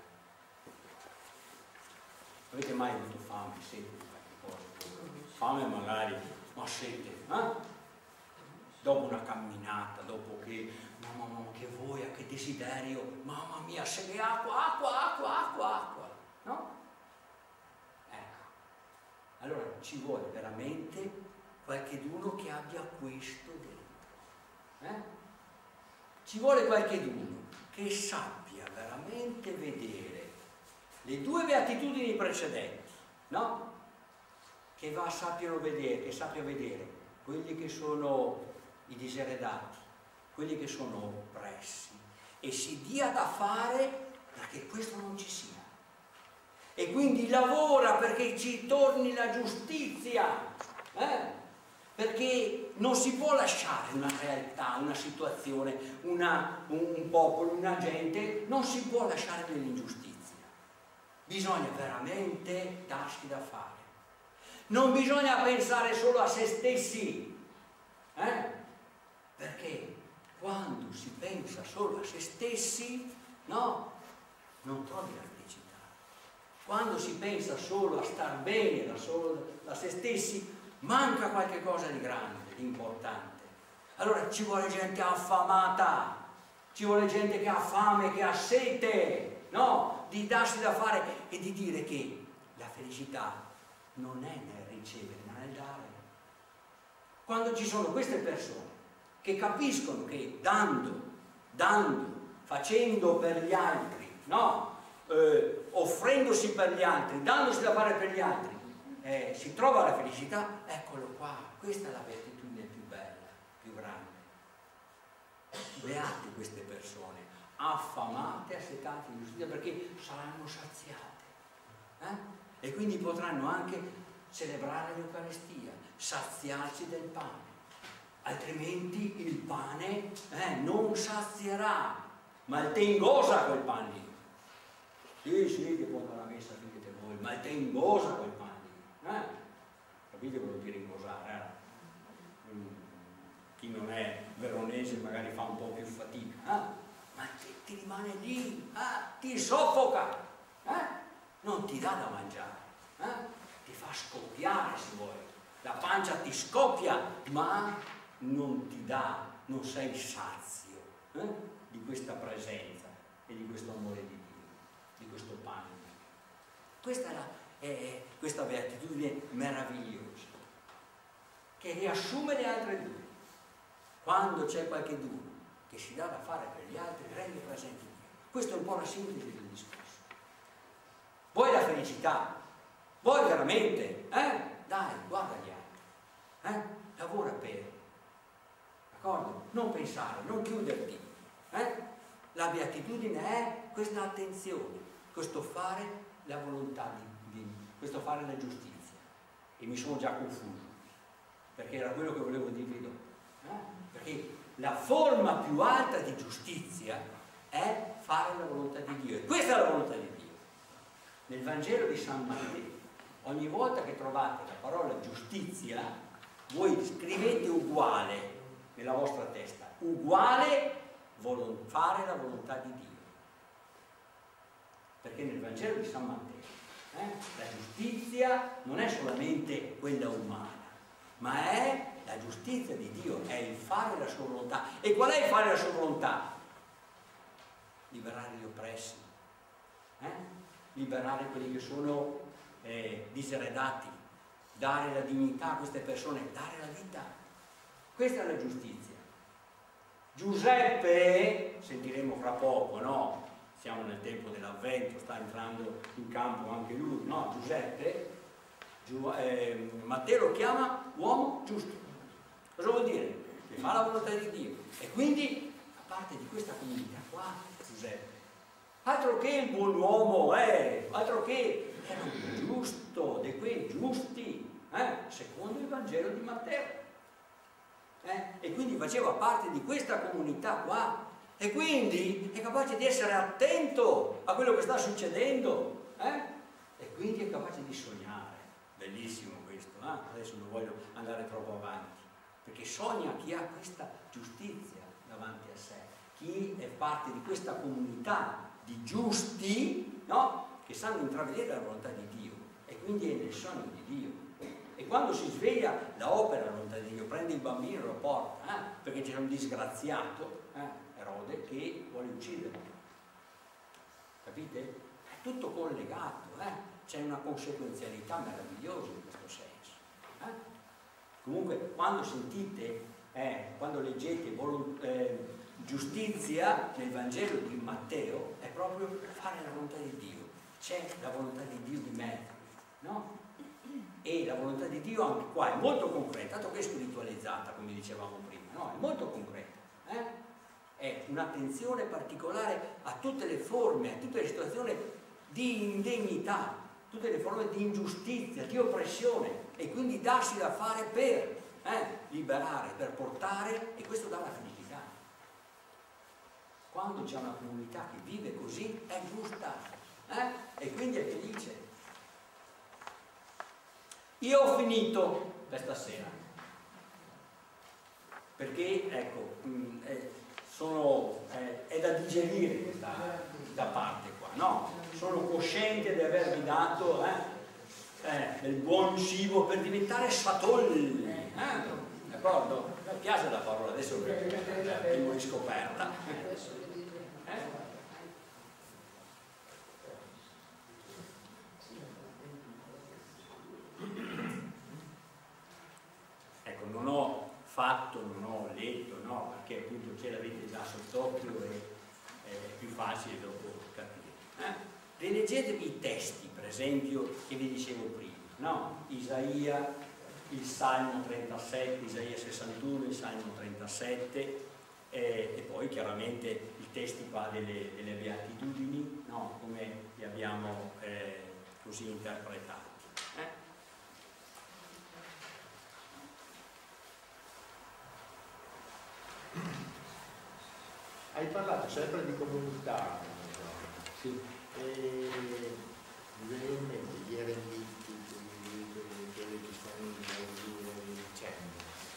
Avete mai avuto fame, sete di qualche cosa? Fame magari, ma sete, dopo una camminata, dopo che, mamma che voglia, che desiderio, mamma mia, se ne acqua, no? Ecco, allora ci vuole veramente qualcheduno che abbia questo dentro, ci vuole qualcheduno che sappia veramente vedere le 2 beatitudini precedenti, no? Che sappia vedere quelli che sono i diseredati, quelli che sono oppressi e si dia da fare perché questo non ci sia. E quindi lavora perché ci torni la giustizia, perché non si può lasciare una realtà, una situazione, un popolo, una gente, non si può lasciare nell'ingiustizia. Bisogna veramente darsi da fare. Non bisogna pensare solo a se stessi, perché quando si pensa solo a se stessi, no, non trovi la felicità. Quando si pensa solo a star bene da se stessi, manca qualche cosa di grande, di importante. Allora ci vuole gente affamata, ci vuole gente che ha fame, che ha sete, no? Di darsi da fare e di dire che la felicità non è nel ricevere, ma nel dare. Quando ci sono queste persone che capiscono che dando, facendo per gli altri, no? Offrendosi per gli altri, dandosi da fare per gli altri, si trova la felicità, eccolo qua, questa è la beatitudine più bella, più grande. Beate queste persone, affamate, assetate di giustizia, perché saranno saziate, e quindi potranno anche celebrare l'Eucaristia, saziarsi del pane, altrimenti il pane non sazierà, ma il tè ingosa quel pane lì. Sì, che porta la messa, finite voi, ma il tè ingosa quel pane lì. Capite cosa vuol dire ingosare? Chi non è veronese magari fa un po' più fatica, ma ti rimane lì, ti soffoca, non ti dà da mangiare, ti fa scoppiare se vuoi, la pancia ti scoppia, ma non ti dà, non sei sazio di questa presenza e di questo amore di Dio, di questo pane. Questa è questa beatitudine meravigliosa che riassume le altre due. Quando c'è qualcheduno che si dà da fare per gli altri, rende presente Dio. Questa è un po' la sintesi del discorso. Vuoi la felicità? Vuoi veramente? Dai, guarda gli altri. Lavora per. D'accordo? Non pensare, non chiuderti. La beatitudine è questa attenzione, questo fare la volontà di Dio, questo fare la giustizia. E mi sono già confuso, perché era quello che volevo dirvi dopo. Perché la forma più alta di giustizia è fare la volontà di Dio, e questa è la volontà di Dio. Nel Vangelo di San Matteo, ogni volta che trovate la parola giustizia, voi scrivete uguale nella vostra testa, uguale fare la volontà di Dio. Perché nel Vangelo di San Matteo la giustizia non è solamente quella umana, ma è la giustizia di Dio, è il fare la sua volontà. E qual è il fare la sua volontà? Liberare gli oppressi, liberare quelli che sono diseredati, dare la dignità a queste persone, dare la vita. Questa è la giustizia. Giuseppe, sentiremo fra poco, no? Siamo nel tempo dell'Avvento, sta entrando in campo anche lui, no? Giuseppe, Matteo lo chiama uomo giusto. Cosa vuol dire? Che fa la volontà di Dio. E quindi, a parte di questa comunità qua, Giuseppe, altro che il buon uomo, altro che era un giusto, di quei giusti, secondo il Vangelo di Matteo. E quindi faceva parte di questa comunità qua, e quindi è capace di essere attento a quello che sta succedendo, e quindi è capace di sognare. Bellissimo questo, adesso non voglio andare troppo avanti, perché sogna chi ha questa giustizia davanti a sé, chi è parte di questa comunità di giusti, no? Che sanno intravedere la volontà di Dio, e quindi è nel sogno di Dio. E quando si sveglia la opera la volontà di Dio, prende il bambino e lo porta, perché c'è un disgraziato, Erode, che vuole ucciderlo. Capite? È tutto collegato, c'è una conseguenzialità meravigliosa in questo senso. Comunque, quando sentite, quando leggete giustizia nel Vangelo di Matteo, è proprio fare la volontà di Dio. C'è la volontà di Dio di mezzo, no? E la volontà di Dio anche qua è molto concreta, tanto che è spiritualizzata, come dicevamo prima, no? È molto concreta. è un'attenzione particolare a tutte le forme, a tutte le situazioni di indegnità, tutte le forme di ingiustizia, di oppressione, e quindi darsi da fare per liberare, per portare, e questo dà la felicità. Quando c'è una comunità che vive così è giusta, e quindi è felice. Io ho finito per stasera, perché ecco, è da digerire questa parte qua, no? Sono cosciente di avervi dato del buon cibo per diventare satolli, d'accordo? Mi piace la parola, adesso l'ho riscoperta. Ecco, non ho letto, no? Perché appunto ce l'avete già sott'occhio e è più facile dopo capire. Rileggetevi i testi, per esempio, che vi dicevo prima, no? Isaia, il Salmo 37, Isaia 61, il Salmo 37, e poi chiaramente i testi qua delle beatitudini, no? Come li abbiamo così interpretati. Hai parlato sempre di comunità, Sì. e mi vengono in mente gli eremiti, quelli che stanno in clausura e dicendo.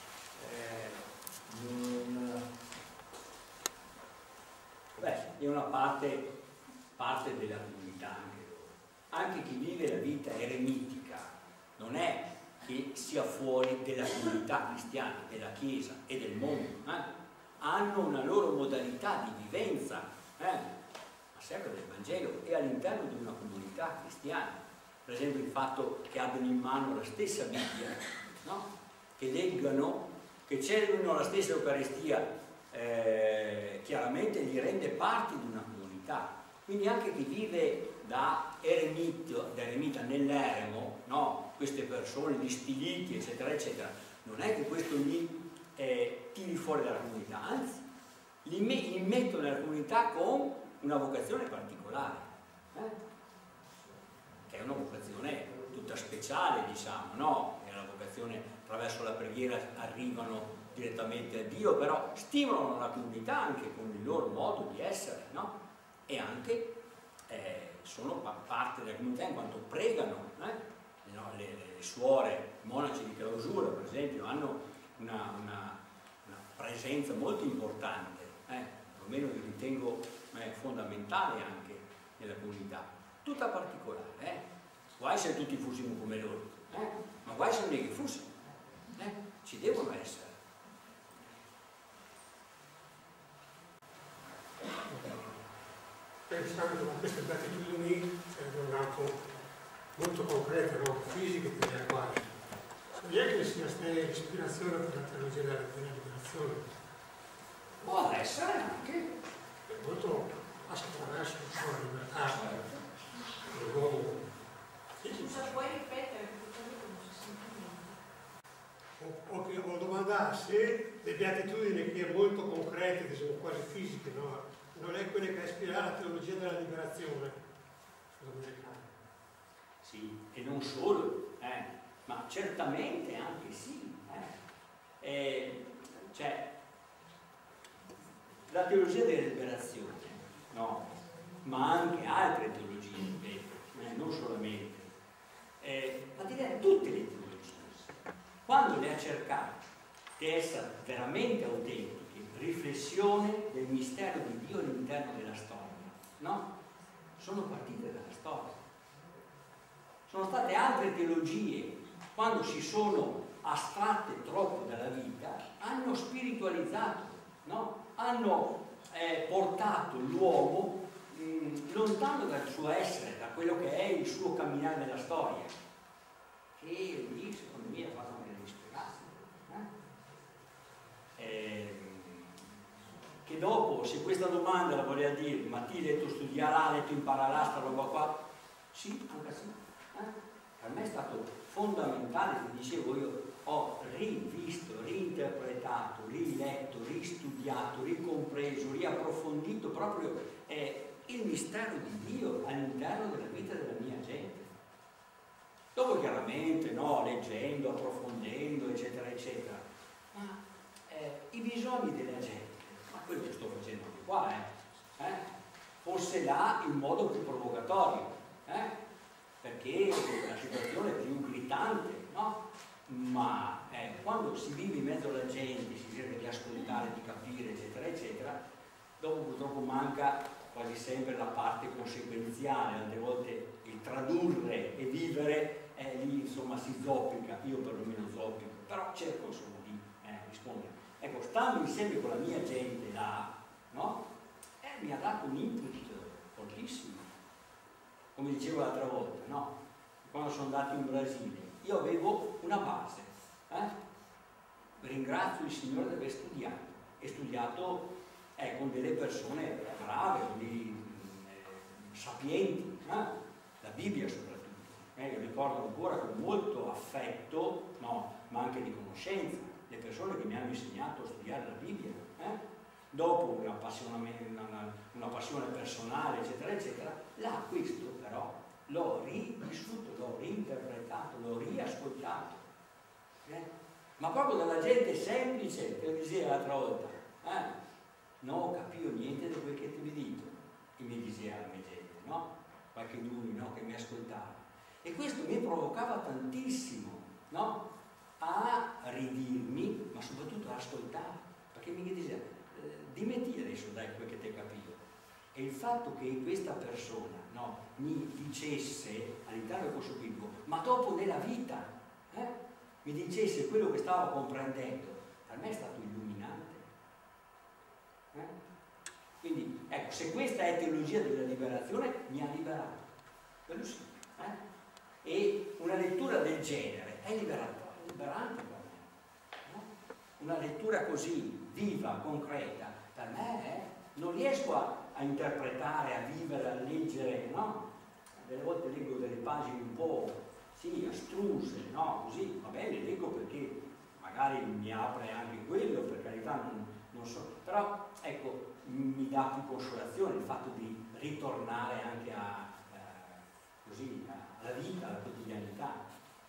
È una parte della comunità anche loro. Anche chi vive la vita eremitica non è che sia fuori della comunità cristiana, della Chiesa e del mondo. Hanno una loro modalità di vivenza, ma sempre del Vangelo, e all'interno di una comunità cristiana. Per esempio il fatto che abbiano in mano la stessa Bibbia, no? Che leggano, che celebrino la stessa Eucaristia, chiaramente li rende parte di una comunità. Quindi anche chi vive da eremita nell'eremo, no? Queste persone, gli stiliti, eccetera, eccetera, non è che questo li tiri fuori dalla comunità, anzi, li mettono nella comunità con una vocazione particolare, che è una vocazione tutta speciale, diciamo, no? È una vocazione, attraverso la preghiera arrivano direttamente a Dio, però stimolano la comunità anche con il loro modo di essere, no? E anche sono parte della comunità in quanto pregano, le suore, i monaci di clausura, per esempio, hanno una presenza molto importante, perlomeno io ritengo fondamentale anche nella comunità, tutta particolare, guai se tutti fossimo come loro, ma guai se non è che fossimo, ci devono essere. Pensando a queste beatitudini servono anche molto concrete, no? Fisiche per le quali non è che sia ispirazione per la teologia della liberazione. Può essere anche. È molto attraverso la libertà dell'uomo. Scusa, puoi ripetere perché O domandarsi le beatitudini che è molto concrete, sono quasi fisiche, no? Non è quelle che ispira la teologia della liberazione sudamericana. Sì, e non solo, ma certamente anche sì. Cioè, la teologia della liberazione, no, ma anche altre teologie, ripeto, non solamente, ma direi tutte le teologie, quando le ha cercate di essere veramente autentiche, riflessione del mistero di Dio all'interno della storia, no? Sono partite dalla storia. Sono state altre teologie, quando si sono astratte troppo dalla vita, hanno spiritualizzato, no? Hanno portato l'uomo lontano dal suo essere, da quello che è il suo camminare nella storia, che lì secondo me ha fatto anche degli spiegati. Che dopo, se questa domanda la voleva dire, ma ti letto studierà, letto imparerà, sta roba qua, sì, anche sì. Per me è stato fondamentale, come dicevo io, ho rivisto, reinterpretato, riletto, ristudiato, ricompreso, riapprofondito proprio il mistero di Dio all'interno della vita della mia gente. Dopo chiaramente, no, leggendo, approfondendo, eccetera, eccetera, ma i bisogni della gente, ma quello che sto facendo anche qua, forse là in modo più provocatorio, perché la situazione è più gridante, no? Ma quando si vive in mezzo alla gente, si cerca di ascoltare, di capire, eccetera, eccetera, dopo purtroppo manca quasi sempre la parte conseguenziale, altre volte il tradurre e vivere, lì insomma si zoppica, io perlomeno zoppico, però cerco insomma di rispondere. Ecco, stando insieme con la mia gente là, no? Mi ha dato un input fortissimo, come dicevo l'altra volta, no? Quando sono andato in Brasile, io avevo una base, ringrazio il Signore di aver studiato, e studiato con delle persone brave, sapienti, la Bibbia soprattutto. Io ricordo ancora con molto affetto, no, ma anche di conoscenza, le persone che mi hanno insegnato a studiare la Bibbia. Dopo una passione personale, eccetera, eccetera, là questo però l'ho rivissuto, l'ho reinterpretato, l'ho riascoltato. Ma proprio dalla gente semplice, che lo diceva l'altra volta, non capivo niente di quel che ti dico, che mi diceva la mia gente, no? Qualche uno, no, che mi ascoltava. E questo mi provocava tantissimo, no? A ridirmi, ma soprattutto a ascoltare, perché mi diceva, dimmi adesso dai quel che ti capivo. E il fatto che questa persona, no, mi dicesse all'interno del corso biblico, ma dopo nella vita, mi dicesse quello che stavo comprendendo, per me è stato illuminante. Quindi, ecco, se questa è teologia della liberazione, mi ha liberato. Quello sì. E una lettura del genere è liberante per me. No? Una lettura così viva, concreta, per me non riesco a interpretare, a vivere, a leggere, no? Delle volte leggo delle pagine un po' astruse, no? Così, va bene, leggo perché magari mi apre anche quello, per carità, non so, però ecco, mi dà più consolazione il fatto di ritornare anche alla vita, alla quotidianità.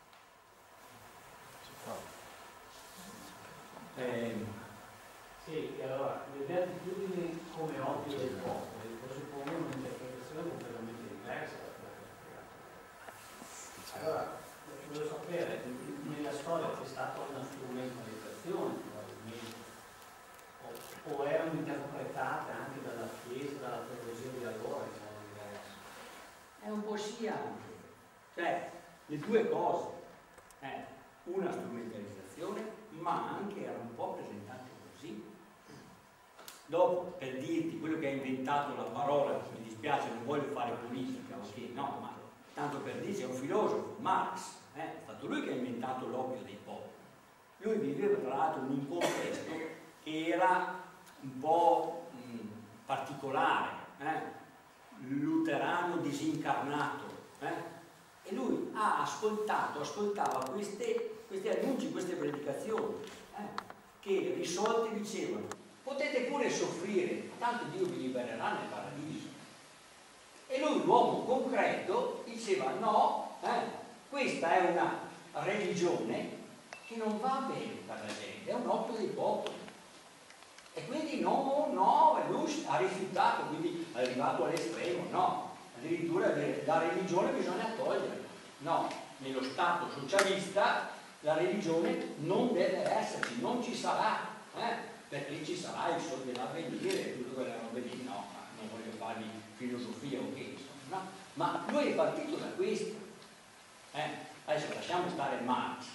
Sì, allora, le beatitudini come odio del popolo presuppongono un'interpretazione completamente diversa da quella che ha spiegato. Allora, voglio sapere, nella storia c'è stata una strumentalizzazione probabilmente, o erano interpretate anche dalla Chiesa, dalla teologia di allora, diciamo diverse? È un po' sì anche, cioè le due cose, una strumentalizzazione, ma anche era un po' presentato così. Dopo, per dirti, quello che ha inventato la parola, mi dispiace, non voglio fare politica, ok? No, ma tanto per dirci, è un filosofo, Marx, è stato lui che ha inventato l'oppio dei popoli. Lui viveva tra l'altro in un contesto che era un po' particolare, luterano disincarnato, e lui ascoltava questi annunci, queste predicazioni, che risolte dicevano: potete pure soffrire, tanto Dio vi libererà nel paradiso. E lui, l'uomo concreto, diceva: no, questa è una religione che non va bene per la gente, è un oppio dei popoli. E quindi no, e lui ha rifiutato, quindi è arrivato all'estremo, no, addirittura la religione bisogna toglierla. No, nello Stato socialista la religione non deve esserci, non ci sarà, perché ci sarà il sol dell'avvenire e tutte quelle robe lì, no, non voglio fargli filosofia o che, insomma, no? Ma lui è partito da questo. Adesso lasciamo stare Marx.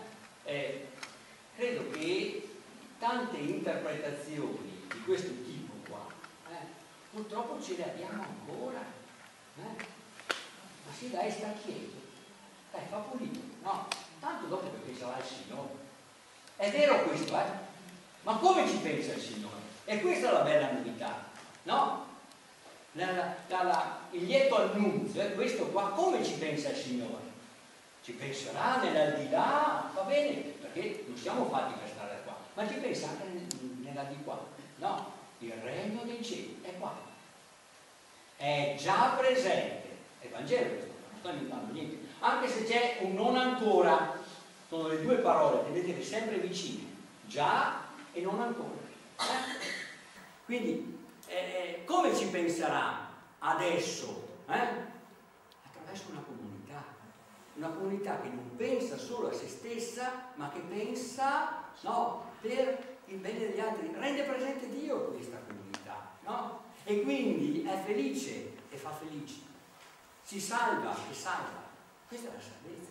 Credo che tante interpretazioni di questo tipo qua, purtroppo ce le abbiamo ancora. Ma sì, dai, sta quieto, fa pulito, no? Tanto dopo che penserà il Signore. È vero questo, ma come ci pensa il Signore? E questa è la bella novità, no? Il lieto annunzio è questo qua, come ci pensa il Signore? ci penserà nell'aldilà, va bene, perché non siamo fatti per stare qua, ma ci pensa anche nell'aldilà. No, il regno dei cieli è qua, è già presente, è il Vangelo questo, non sto inventando niente, anche se c'è un non ancora, sono le due parole che vedete sempre vicine, già e non ancora. Quindi come ci penserà adesso? Attraverso una comunità che non pensa solo a se stessa, ma che pensa, no, per il bene degli altri, rende presente Dio questa comunità, no? E quindi è felice e fa felici, si salva e salva. Questa è la salvezza.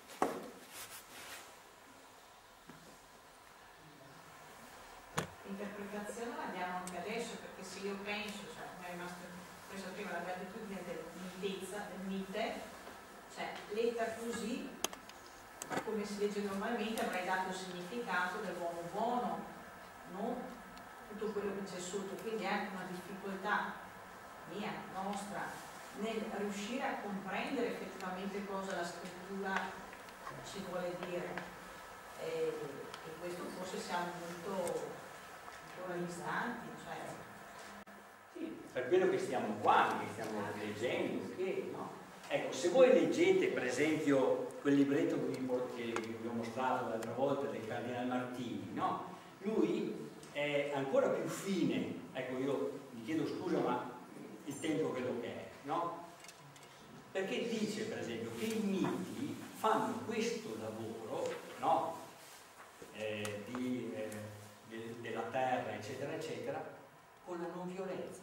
L'interpretazione la diamo anche adesso, perché se io penso, cioè mi è rimasto preso prima la gratitudine del mitezza, del mite, cioè letta così, come si legge normalmente, avrei dato il significato dell'uomo buono, non tutto quello che c'è sotto, quindi è anche una difficoltà mia, nostra, nel riuscire a comprendere effettivamente cosa la scrittura ci vuole dire. E questo forse siamo molto distanti, cioè. Sì, per quello che stiamo qua, che stiamo leggendo, che, no? Ecco, se voi leggete per esempio quel libretto che vi ho mostrato l'altra volta del Cardinal Martini, no? Lui è ancora più fine, ecco, io vi chiedo scusa ma il tempo quello che è, no? Perché dice per esempio che i miti fanno questo lavoro, no? Della terra, eccetera, eccetera, con la non violenza.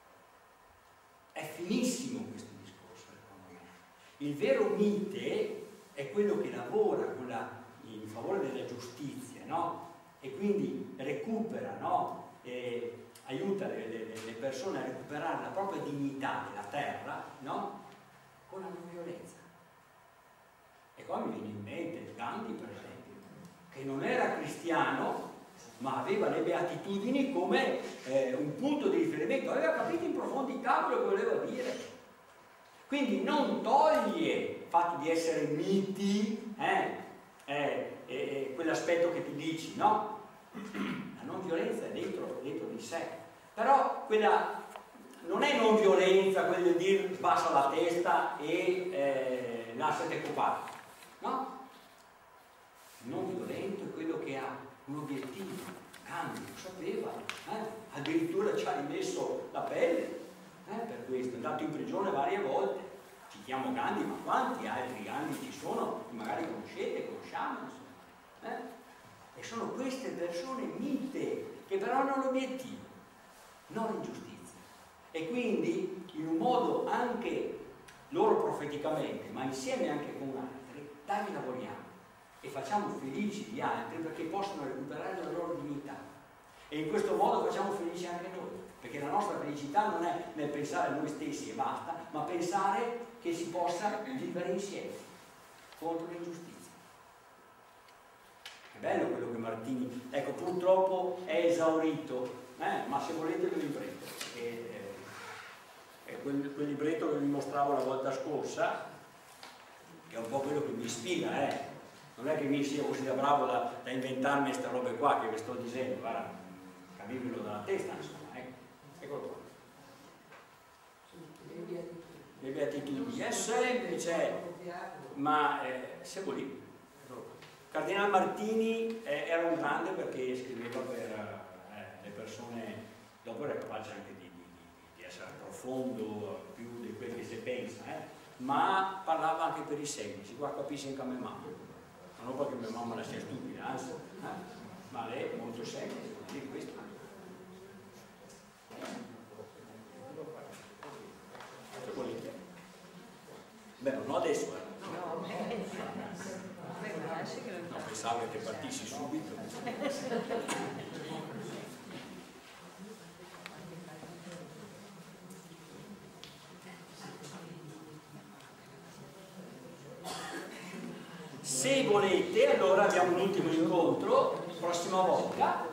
È finissimo questo discorso, secondo me. Il vero mite è quello che lavora in favore della giustizia, no? E quindi recupera, no? E aiuta le persone a recuperare la propria dignità della terra, no? Con la non violenza. E qua mi viene in mente Gandhi, per esempio, che non era cristiano, ma aveva le beatitudini come un punto di riferimento, aveva capito in profondità quello che voleva dire. Quindi non toglie il fatto di essere miti, quell'aspetto che tu dici, no? La non violenza è dentro di sé, però quella non è non violenza, quella di dire sbassa la testa e lasciate copare, no? Non violento è quello che ha un obiettivo. Gandhi lo sapeva, addirittura ci ha rimesso la pelle per questo, è andato in prigione varie volte. Citiamo Gandhi, ma quanti altri Gandhi ci sono che magari conosciamo, insomma. E sono queste persone mite che però hanno l'obiettivo, non l'ingiustizia. E quindi in un modo anche loro profeticamente, ma insieme anche con altri, dai lavoriamo e facciamo felici gli altri perché possono recuperare la loro dignità. E in questo modo facciamo felici anche noi, perché la nostra felicità non è nel pensare a noi stessi e basta, ma pensare che si possa vivere insieme contro l'ingiustizia. È bello quello che Martini, ecco, purtroppo è esaurito, ma se volete ve lo riprendo. È quel libretto che vi mostravo la volta scorsa, che è un po' quello che mi ispira, non è che mi sia così da bravo da inventarmi queste robe qua che vi sto dicendo, guarda, cavirvelo dalla testa, insomma, eccolo qua. Le beatitudini, è semplice, ma se vuoi. Cardinal Martini era un grande perché scriveva per le persone, dopo era capace anche di essere profondo più di quel che si pensa, ma parlava anche per i semplici, qua capisci anche a mia mamma. Non perché mia mamma la sia stupida, anzi, ma lei è molto semplice, quindi questo. Beh, non adesso, No, pensavo che partissi subito. Se volete, allora abbiamo un ultimo incontro, prossima volta.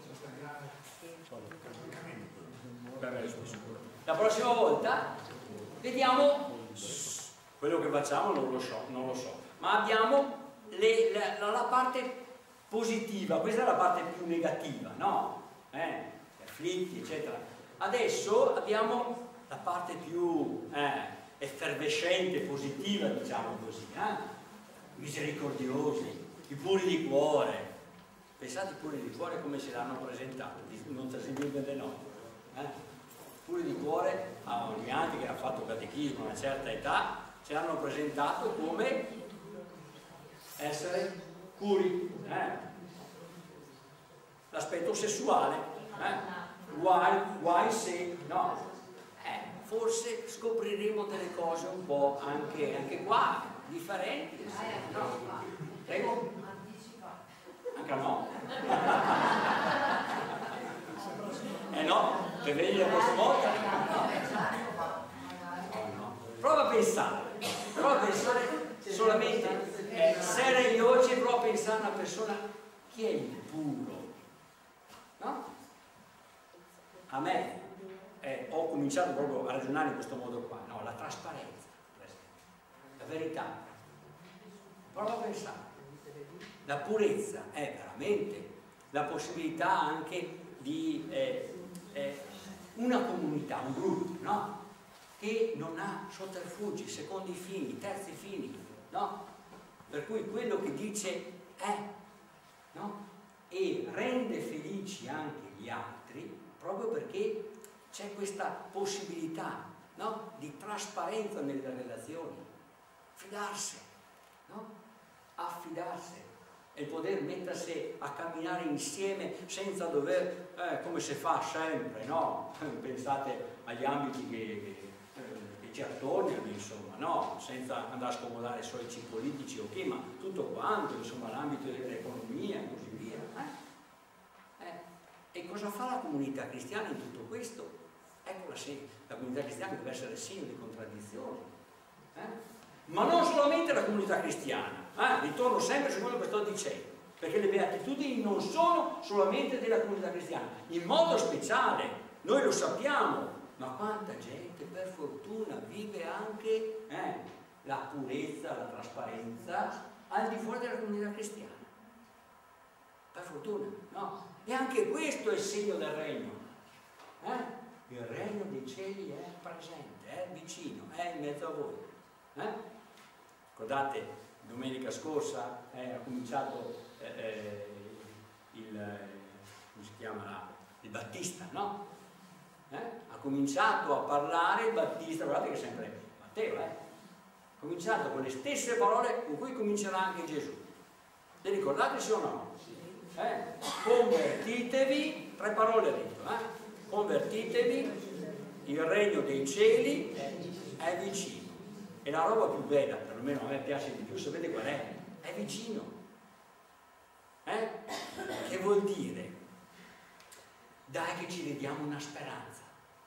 La prossima volta vediamo quello che facciamo, non lo so, ma abbiamo la parte positiva, questa è la parte più negativa, no? Afflitti, eccetera. Adesso abbiamo la parte più effervescente, positiva, diciamo così, misericordiosi, i puri di cuore. Pensate i puri di cuore come ce l'hanno presentato, non trasibile delle note. Puri di cuore a Olianti, che ha fatto catechismo a una certa età, ce l'hanno presentato come essere puri. L'aspetto sessuale, guai se no. Forse scopriremo delle cose un po' anche qua, differenti. No? Prego? Anche no. No, per venire la prossima volta. No. Prova a pensare solamente, serie di oggi, prova a pensare a una persona, chi è il puro? No? A me ho cominciato proprio a ragionare in questo modo qua, no? La trasparenza, la verità. Prova a pensare. La purezza è veramente la possibilità anche di una comunità, un gruppo, no? Che non ha sotterfugi, secondi fini, terzi fini, no? Per cui quello che dice è, no? E rende felici anche gli altri proprio perché c'è questa possibilità, no? Di trasparenza nelle relazioni, fidarsi, no? Affidarsi e poter mettersi a camminare insieme senza dover, come si fa sempre, no? Pensate agli ambiti che ci attorniano, insomma, no? Senza andare a scomodare i soliti politici, ok, ma tutto quanto, insomma, l'ambito dell'economia e così via. E cosa fa la comunità cristiana in tutto questo? Eccola sì, la comunità cristiana deve essere segno di contraddizione. Ma non solamente la comunità cristiana, ritorno sempre su quello che sto dicendo, perché le beatitudini non sono solamente della comunità cristiana, in modo speciale, noi lo sappiamo, ma quanta gente per fortuna vive anche la purezza, la trasparenza al di fuori della comunità cristiana. Per fortuna, no? E anche questo è il segno del regno. Il regno dei cieli è presente, è vicino, è in mezzo a voi. Ricordate, domenica scorsa ha cominciato come si chiama, il Battista, no? Ha cominciato a parlare il Battista, guardate che è sempre Matteo, ha cominciato con le stesse parole con cui comincerà anche Gesù. Le ricordate sì o no? Convertitevi, 3 parole ha detto, convertitevi, il regno dei cieli è vicino. E la roba più bella, perlomeno a me piace di più, sapete qual è? È vicino. Che vuol dire? Dai che ci vediamo una speranza.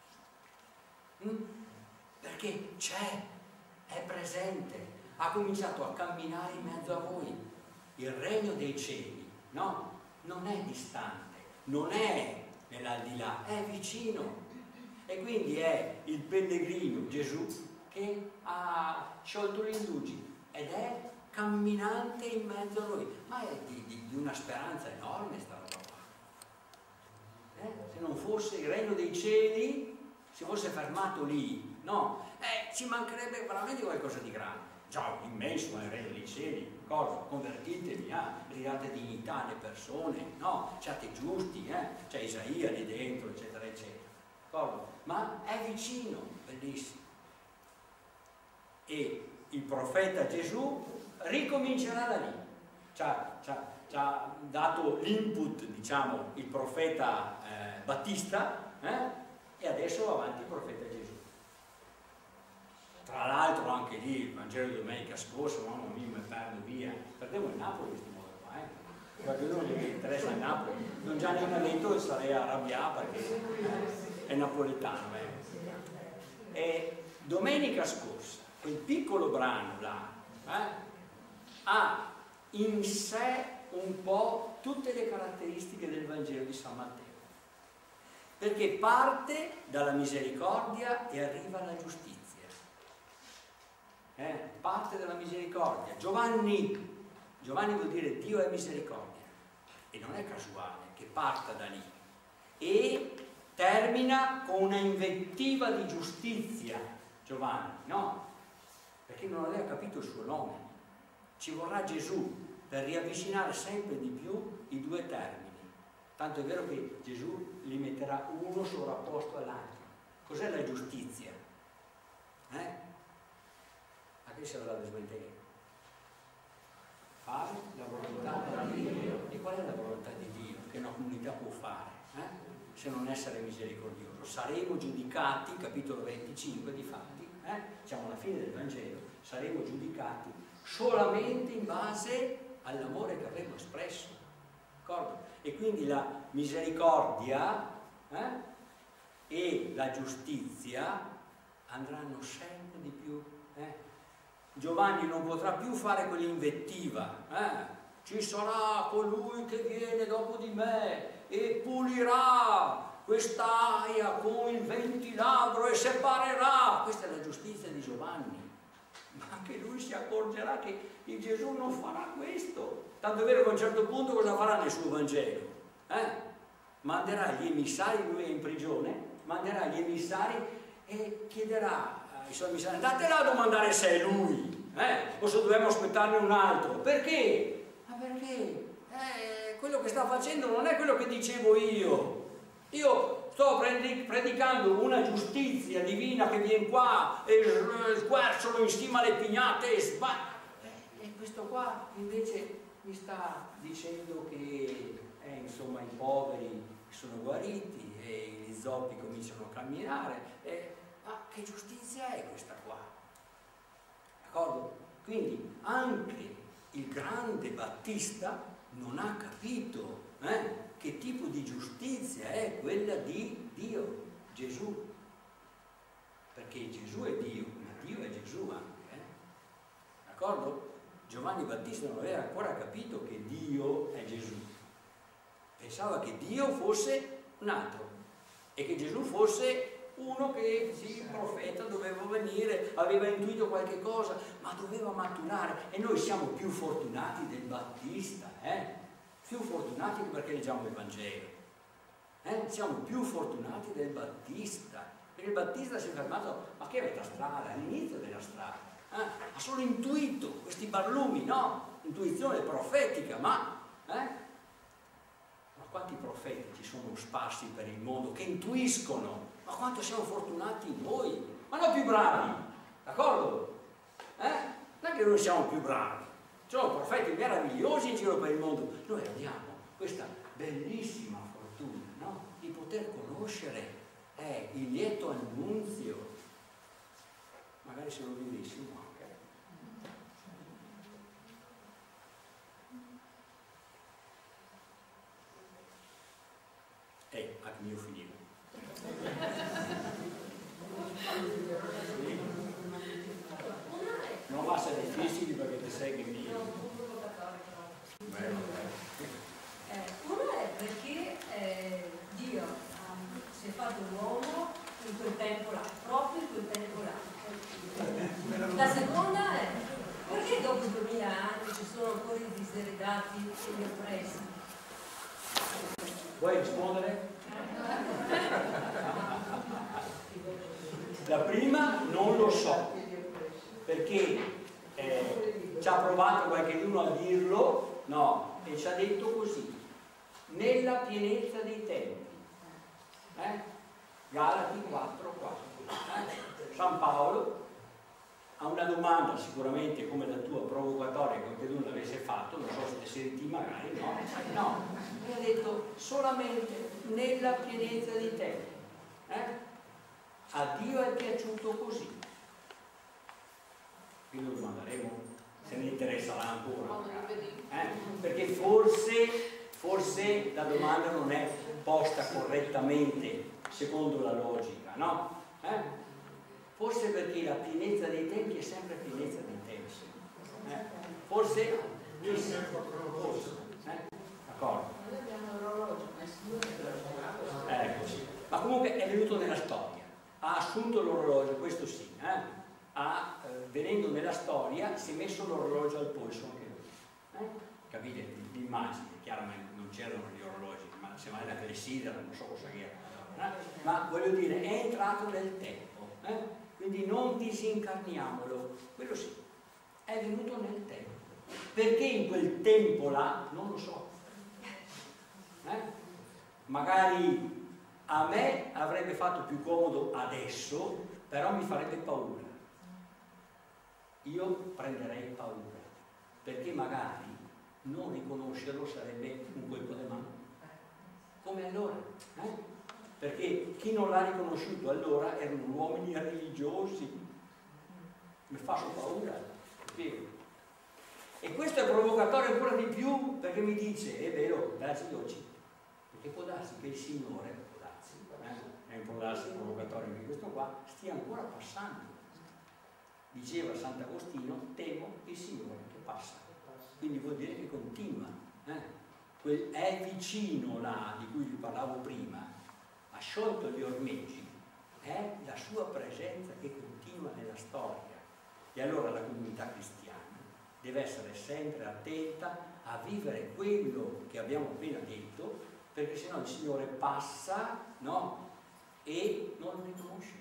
Perché c'è, è presente, ha cominciato a camminare in mezzo a voi. Il regno dei cieli, no? Non è distante, non è nell'aldilà, è vicino. E quindi è il pellegrino Gesù che ha sciolto gli indugi ed è camminante in mezzo a noi. Ma è di una speranza enorme sta roba qua. Se non fosse il regno dei cieli, si fosse fermato lì, no? Ci mancherebbe veramente qualcosa di grande. Già, immenso è il regno dei cieli, cosa? Convertitevi, ridate dignità alle persone, no? Siate giusti, c'è Isaia lì dentro, eccetera, eccetera. Cosa? Ma è vicino, bellissimo. E il profeta Gesù ricomincerà da lì. Ci ha dato l'input, diciamo, il profeta Battista, e adesso va avanti il profeta Gesù. Tra l'altro anche lì il Vangelo di domenica scorsa, mamma mia, mi perdo via. Perdevo il Napoli in questo modo qua, qualcuno che mi interessa il Napoli. Don Gianni mi ha detto che sarei arrabbiato perché è napoletano. E domenica scorsa, quel piccolo brano là, ha in sé un po' tutte le caratteristiche del Vangelo di San Matteo. Perché parte dalla misericordia e arriva alla giustizia. parte della misericordia. Giovanni vuol dire Dio è misericordia, e non è casuale che parta da lì e termina con una invettiva di giustizia. Giovanni, no? Perché non aveva capito il suo nome. Ci vorrà Gesù per riavvicinare sempre di più i due termini. Tanto è vero che Gesù li metterà uno sovrapposto all'altro. Cos'è la giustizia? A che serve la smentire? Fare la volontà di Dio. E qual è la volontà di Dio che una comunità può fare? Se non essere misericordioso. Saremo giudicati, capitolo 25 di Fatti, siamo alla fine del Vangelo, saremo giudicati solamente in base all'amore che avremo espresso. D'accordo? E quindi la misericordia e la giustizia andranno sempre di più. Giovanni non potrà più fare quell'invettiva. Ci sarà colui che viene dopo di me e pulirà quest'aia con il ventiladro e separerà. Questa è la giustizia di Giovanni. Ma anche lui si accorgerà che il Gesù non farà questo. Tanto è vero che a un certo punto cosa farà nel suo Vangelo? Manderà gli emissari, lui è in prigione, manderà gli emissari e chiederà ai suoi emissari: andate là a domandare se è lui, o se dobbiamo aspettarne un altro. Perché? Ma perché quello che sta facendo non è quello che dicevo io. Io sto predicando una giustizia divina che viene qua e squarciolo in cima alle pignate e questo qua invece mi sta dicendo che insomma i poveri sono guariti e gli zoppi cominciano a camminare. Ma che giustizia è questa qua? D'accordo? Quindi anche il grande Battista non ha capito che tipo di giustizia è quella di Dio, Gesù. Perché Gesù è Dio, ma Dio è Gesù anche. D'accordo? Giovanni Battista non aveva ancora capito che Dio è Gesù. Pensava che Dio fosse un altro e che Gesù fosse uno che sì, il profeta doveva venire, aveva intuito qualche cosa, ma doveva maturare. E noi siamo più fortunati del Battista, più fortunati perché leggiamo il Vangelo. Siamo più fortunati del Battista, perché il Battista si è fermato, ma che avete strada, all'inizio della strada, ha solo intuito questi barlumi, no? Intuizione profetica, ma quanti profeti ci sono sparsi per il mondo che intuiscono? Ma quanto siamo fortunati noi, ma non più bravi, d'accordo? Non è che noi siamo più bravi, ci sono profeti meravigliosi in giro per il mondo. Noi abbiamo questa bellissima fortuna, no? Di poter conoscere il lieto annunzio, magari se lo vivessimo anche. Anche io finivo. Non va a essere difficile perché ti sei che io. Uno è perché Dio si è fatto l'uomo in quel tempo là, proprio in quel tempo là. La seconda è perché dopo 2000 anni ci sono ancora i diseredati e gli oppressi? Vuoi rispondere? La prima non lo so, perché ci ha provato qualcuno a dirlo, no, e ci ha detto così: nella pienezza dei tempi. Galati 4:4. San Paolo ha una domanda sicuramente come la tua provocatoria, che qualcuno l'avesse fatto, non so se le senti magari, no, mi ha detto solamente nella pienezza dei tempi. A Dio è piaciuto così. Quindi lo domanderemo se ne interesserà ancora, perché forse la domanda non è posta correttamente secondo la logica, no? Forse perché la pienezza dei tempi è sempre pienezza dei tempi. Forse d'accordo. Ecco, sì. Ma comunque è venuto nella storia, ha assunto l'orologio, questo sì, ha venendo nella storia, si è messo l'orologio al polso anche lui. Capite l'immagine? Chiaramente non c'erano gli orologi, ma semmai la clessidra, non so cosa era. Ma voglio dire, è entrato nel tempo. Quindi non disincarniamolo, quello sì, è venuto nel tempo. Perché in quel tempo là? Non lo so. Magari a me avrebbe fatto più comodo adesso, però mi farebbe paura. Io prenderei paura, perché magari non riconoscerlo sarebbe un colpo di mano. Come allora? Perché chi non l'ha riconosciuto allora erano uomini religiosi. Mi fa paura, capito? E questo è provocatorio ancora di più, perché mi dice, è vero, darsi oggi, perché può darsi che il Signore, è un po' darsi provocatorio anche questo qua, stia ancora passando. Diceva Sant'Agostino, temo il Signore che passa. Quindi vuol dire che continua. È vicino là, di cui vi parlavo prima, ha sciolto gli ormeggi, è la sua presenza che continua nella storia. E allora la comunità cristiana deve essere sempre attenta a vivere quello che abbiamo appena detto, perché sennò il Signore passa, no? E non lo riconosce.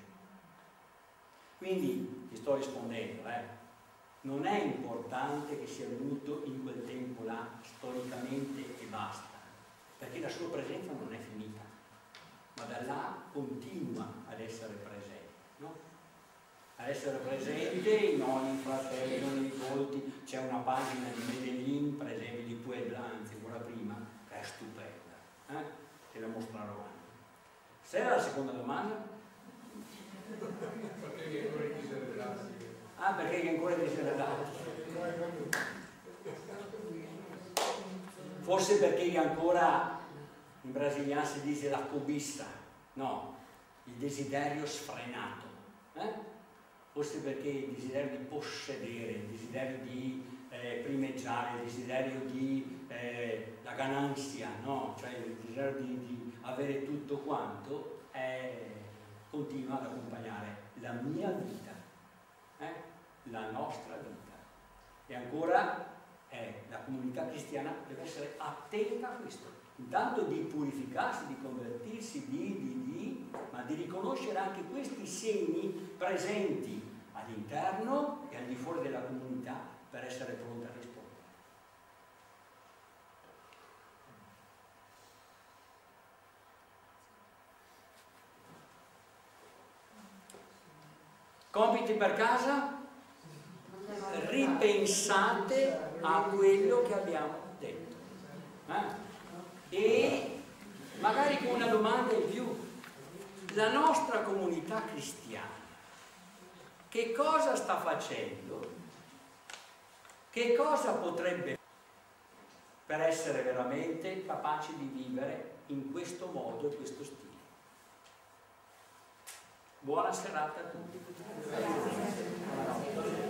Quindi ti sto rispondendo, non è importante che sia venuto in quel tempo là storicamente e basta, perché la sua presenza non è finita, ma da là continua ad essere presente, no? Ad essere presente in ogni fratello, nei volti. C'è una pagina di Medellin, per esempio di Puebla, anzi ancora prima, che è stupenda, te la mostrerò anche. Se era la seconda domanda? Perché è ancora in desiderati. Perché è ancora in desiderati. Forse perché ancora in brasiliano si dice la cobiça, no, il desiderio sfrenato. Forse perché il desiderio di possedere, il desiderio di primeggiare, il desiderio di la gananzia, no? Cioè il desiderio di avere tutto quanto continua ad accompagnare la mia vita, la nostra vita. E ancora la comunità cristiana deve essere attenta a questo, intanto di purificarsi, di convertirsi, ma di riconoscere anche questi segni presenti all'interno e al di fuori della comunità per essere pronti a rispondere. Compiti per casa? Ripensate a quello che abbiamo detto. E magari con una domanda in più. La nostra comunità cristiana che cosa sta facendo? Che cosa potrebbe per essere veramente capaci di vivere in questo modo e questo stile? Buona serata a tutti.